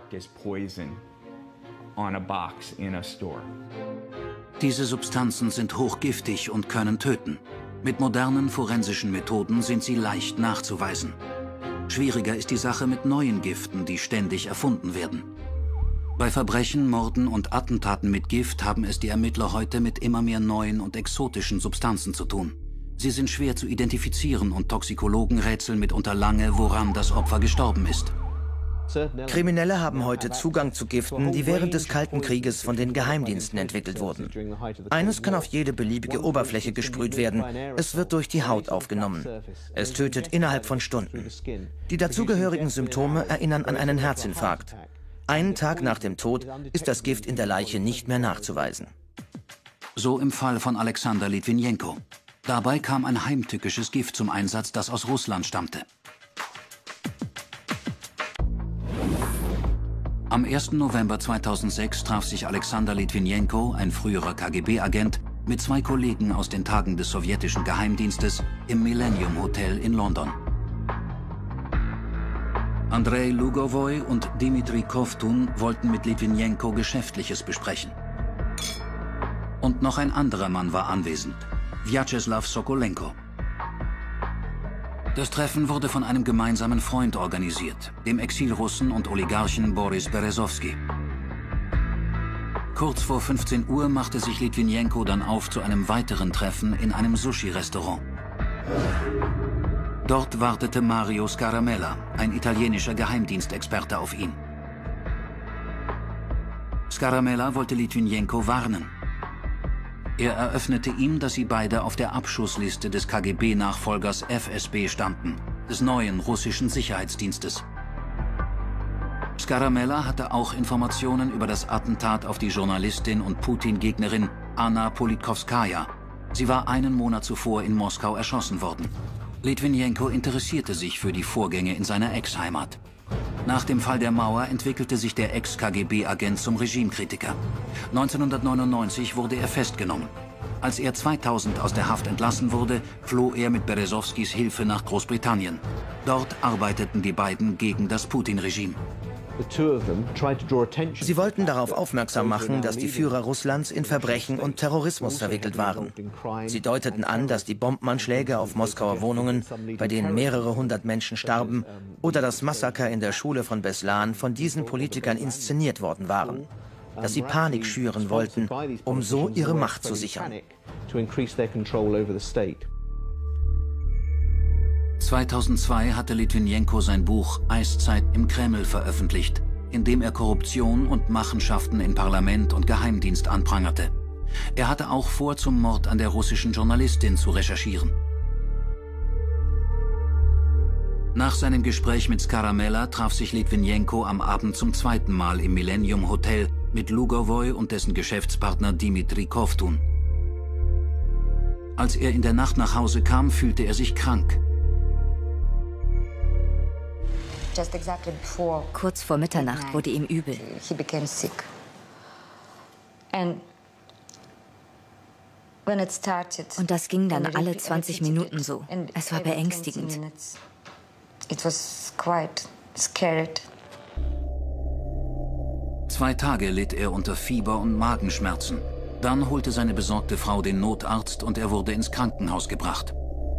Diese Substanzen sind hochgiftig und können töten. Mit modernen forensischen Methoden sind sie leicht nachzuweisen. Schwieriger ist die Sache mit neuen Giften, die ständig erfunden werden. Bei Verbrechen, Morden und Attentaten mit Gift haben es die Ermittler heute mit immer mehr neuen und exotischen Substanzen zu tun. Sie sind schwer zu identifizieren und Toxikologen rätseln mitunter lange, woran das Opfer gestorben ist. Kriminelle haben heute Zugang zu Giften, die während des Kalten Krieges von den Geheimdiensten entwickelt wurden. Eines kann auf jede beliebige Oberfläche gesprüht werden. Es wird durch die Haut aufgenommen. Es tötet innerhalb von Stunden. Die dazugehörigen Symptome erinnern an einen Herzinfarkt. Einen Tag nach dem Tod ist das Gift in der Leiche nicht mehr nachzuweisen. So im Fall von Alexander Litwinenko. Dabei kam ein heimtückisches Gift zum Einsatz, das aus Russland stammte. Am ersten November zweitausendsechs traf sich Alexander Litwinenko, ein früherer K G B-Agent, mit zwei Kollegen aus den Tagen des sowjetischen Geheimdienstes im Millennium Hotel in London. Andrei Lugovoy und Dmitri Kovtun wollten mit Litwinenko Geschäftliches besprechen. Und noch ein anderer Mann war anwesend, Wjatscheslaw Sokolenko. Das Treffen wurde von einem gemeinsamen Freund organisiert, dem Exilrussen und Oligarchen Boris Berezowski. Kurz vor fünfzehn Uhr machte sich Litwinenko dann auf zu einem weiteren Treffen in einem Sushi-Restaurant. Dort wartete Mario Scaramella, ein italienischer Geheimdienstexperte, auf ihn. Scaramella wollte Litwinenko warnen. Er eröffnete ihm, dass sie beide auf der Abschussliste des K G B-Nachfolgers F S B standen, des neuen russischen Sicherheitsdienstes. Scaramella hatte auch Informationen über das Attentat auf die Journalistin und Putin-Gegnerin Anna Politkovskaja. Sie war einen Monat zuvor in Moskau erschossen worden. Litwinenko interessierte sich für die Vorgänge in seiner Ex-Heimat. Nach dem Fall der Mauer entwickelte sich der Ex-K G B-Agent zum Regimekritiker. neunzehnhundertneunundneunzig wurde er festgenommen. Als er zweitausend aus der Haft entlassen wurde, floh er mit Berezowskis Hilfe nach Großbritannien. Dort arbeiteten die beiden gegen das Putin-Regime. Sie wollten darauf aufmerksam machen, dass die Führer Russlands in Verbrechen und Terrorismus verwickelt waren. Sie deuteten an, dass die Bombenanschläge auf Moskauer Wohnungen, bei denen mehrere hundert Menschen starben, oder das Massaker in der Schule von Beslan von diesen Politikern inszeniert worden waren. Dass sie Panik schüren wollten, um so ihre Macht zu sichern. zweitausendzwei hatte Litwinenko sein Buch Eiszeit im Kreml veröffentlicht, in dem er Korruption und Machenschaften in Parlament und Geheimdienst anprangerte. Er hatte auch vor, zum Mord an der russischen Journalistin zu recherchieren. Nach seinem Gespräch mit Scaramella traf sich Litwinenko am Abend zum zweiten Mal im Millennium Hotel mit Lugovoy und dessen Geschäftspartner Dimitri Kovtun. Als er in der Nacht nach Hause kam, fühlte er sich krank. Kurz vor Mitternacht wurde ihm übel. Und das ging dann alle zwanzig Minuten so. Es war beängstigend. Zwei Tage litt er unter Fieber und Magenschmerzen. Dann holte seine besorgte Frau den Notarzt und er wurde ins Krankenhaus gebracht.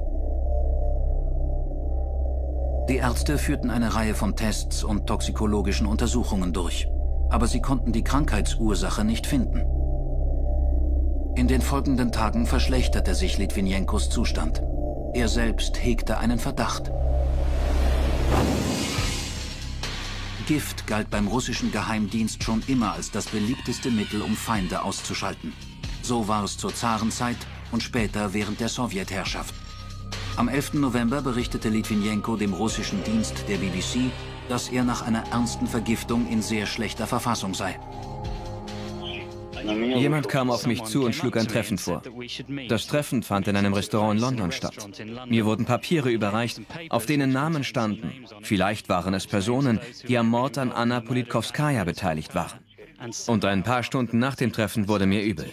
Die Ärzte führten eine Reihe von Tests und toxikologischen Untersuchungen durch, aber sie konnten die Krankheitsursache nicht finden. In den folgenden Tagen verschlechterte sich Litwinenkos Zustand. Er selbst hegte einen Verdacht. Gift galt beim russischen Geheimdienst schon immer als das beliebteste Mittel, um Feinde auszuschalten. So war es zur Zarenzeit und später während der Sowjetherrschaft. Am elften November berichtete Litwinenko dem russischen Dienst der B B C, dass er nach einer ernsten Vergiftung in sehr schlechter Verfassung sei. Jemand kam auf mich zu und schlug ein Treffen vor. Das Treffen fand in einem Restaurant in London statt. Mir wurden Papiere überreicht, auf denen Namen standen. Vielleicht waren es Personen, die am Mord an Anna Politkovskaja beteiligt waren. Und ein paar Stunden nach dem Treffen wurde mir übel.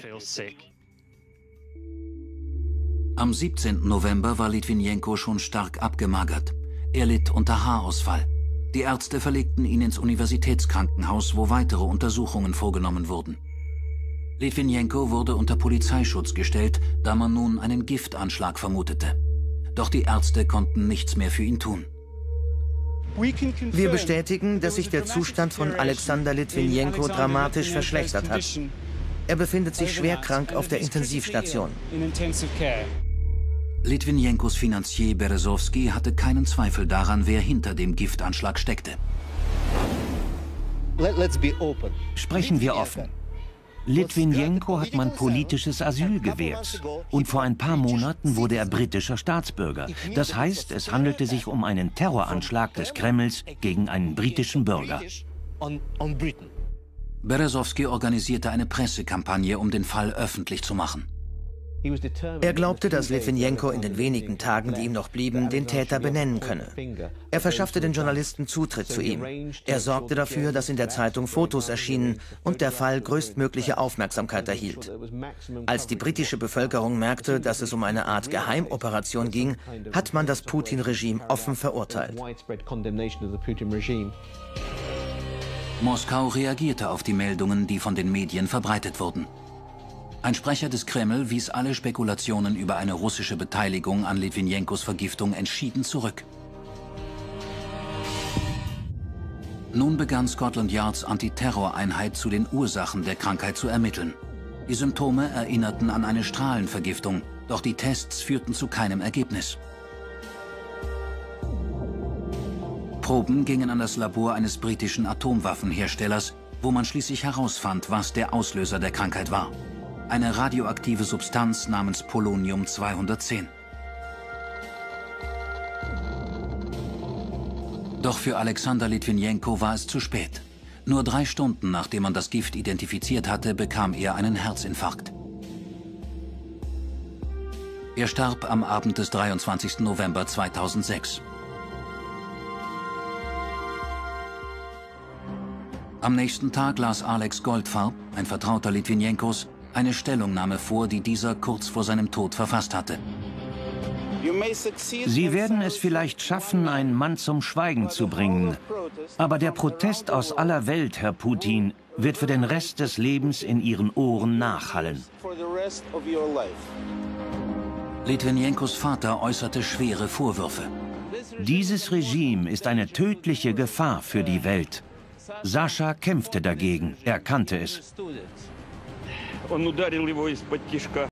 Am siebzehnten November war Litwinenko schon stark abgemagert. Er litt unter Haarausfall. Die Ärzte verlegten ihn ins Universitätskrankenhaus, wo weitere Untersuchungen vorgenommen wurden. Litwinenko wurde unter Polizeischutz gestellt, da man nun einen Giftanschlag vermutete. Doch die Ärzte konnten nichts mehr für ihn tun. Wir bestätigen, dass sich der Zustand von Alexander Litwinenko dramatisch verschlechtert hat. Er befindet sich schwer krank auf der Intensivstation. Litwinenkos Finanzier Berezowski hatte keinen Zweifel daran, wer hinter dem Giftanschlag steckte. Sprechen wir offen. Litwinenko hat man politisches Asyl gewährt. Und vor ein paar Monaten wurde er britischer Staatsbürger. Das heißt, es handelte sich um einen Terroranschlag des Kremls gegen einen britischen Bürger. Berezowski organisierte eine Pressekampagne, um den Fall öffentlich zu machen. Er glaubte, dass Litwinenko in den wenigen Tagen, die ihm noch blieben, den Täter benennen könne. Er verschaffte den Journalisten Zutritt zu ihm. Er sorgte dafür, dass in der Zeitung Fotos erschienen und der Fall größtmögliche Aufmerksamkeit erhielt. Als die britische Bevölkerung merkte, dass es um eine Art Geheimoperation ging, hat man das Putin-Regime offen verurteilt. Moskau reagierte auf die Meldungen, die von den Medien verbreitet wurden. Ein Sprecher des Kreml wies alle Spekulationen über eine russische Beteiligung an Litwinenkos Vergiftung entschieden zurück. Nun begann Scotland Yards Antiterroreinheit zu den Ursachen der Krankheit zu ermitteln. Die Symptome erinnerten an eine Strahlenvergiftung, doch die Tests führten zu keinem Ergebnis. Proben gingen an das Labor eines britischen Atomwaffenherstellers, wo man schließlich herausfand, was der Auslöser der Krankheit war. Eine radioaktive Substanz namens Polonium zweihundertzehn. Doch für Alexander Litwinenko war es zu spät. Nur drei Stunden nachdem man das Gift identifiziert hatte, bekam er einen Herzinfarkt. Er starb am Abend des dreiundzwanzigsten November zweitausendsechs. Am nächsten Tag las Alex Goldfarb, ein Vertrauter Litwinenkos, eine Stellungnahme vor, die dieser kurz vor seinem Tod verfasst hatte. Sie werden es vielleicht schaffen, einen Mann zum Schweigen zu bringen. Aber der Protest aus aller Welt, Herr Putin, wird für den Rest des Lebens in Ihren Ohren nachhallen. Litwinenkos Vater äußerte schwere Vorwürfe. Dieses Regime ist eine tödliche Gefahr für die Welt. Sascha kämpfte dagegen, er kannte es.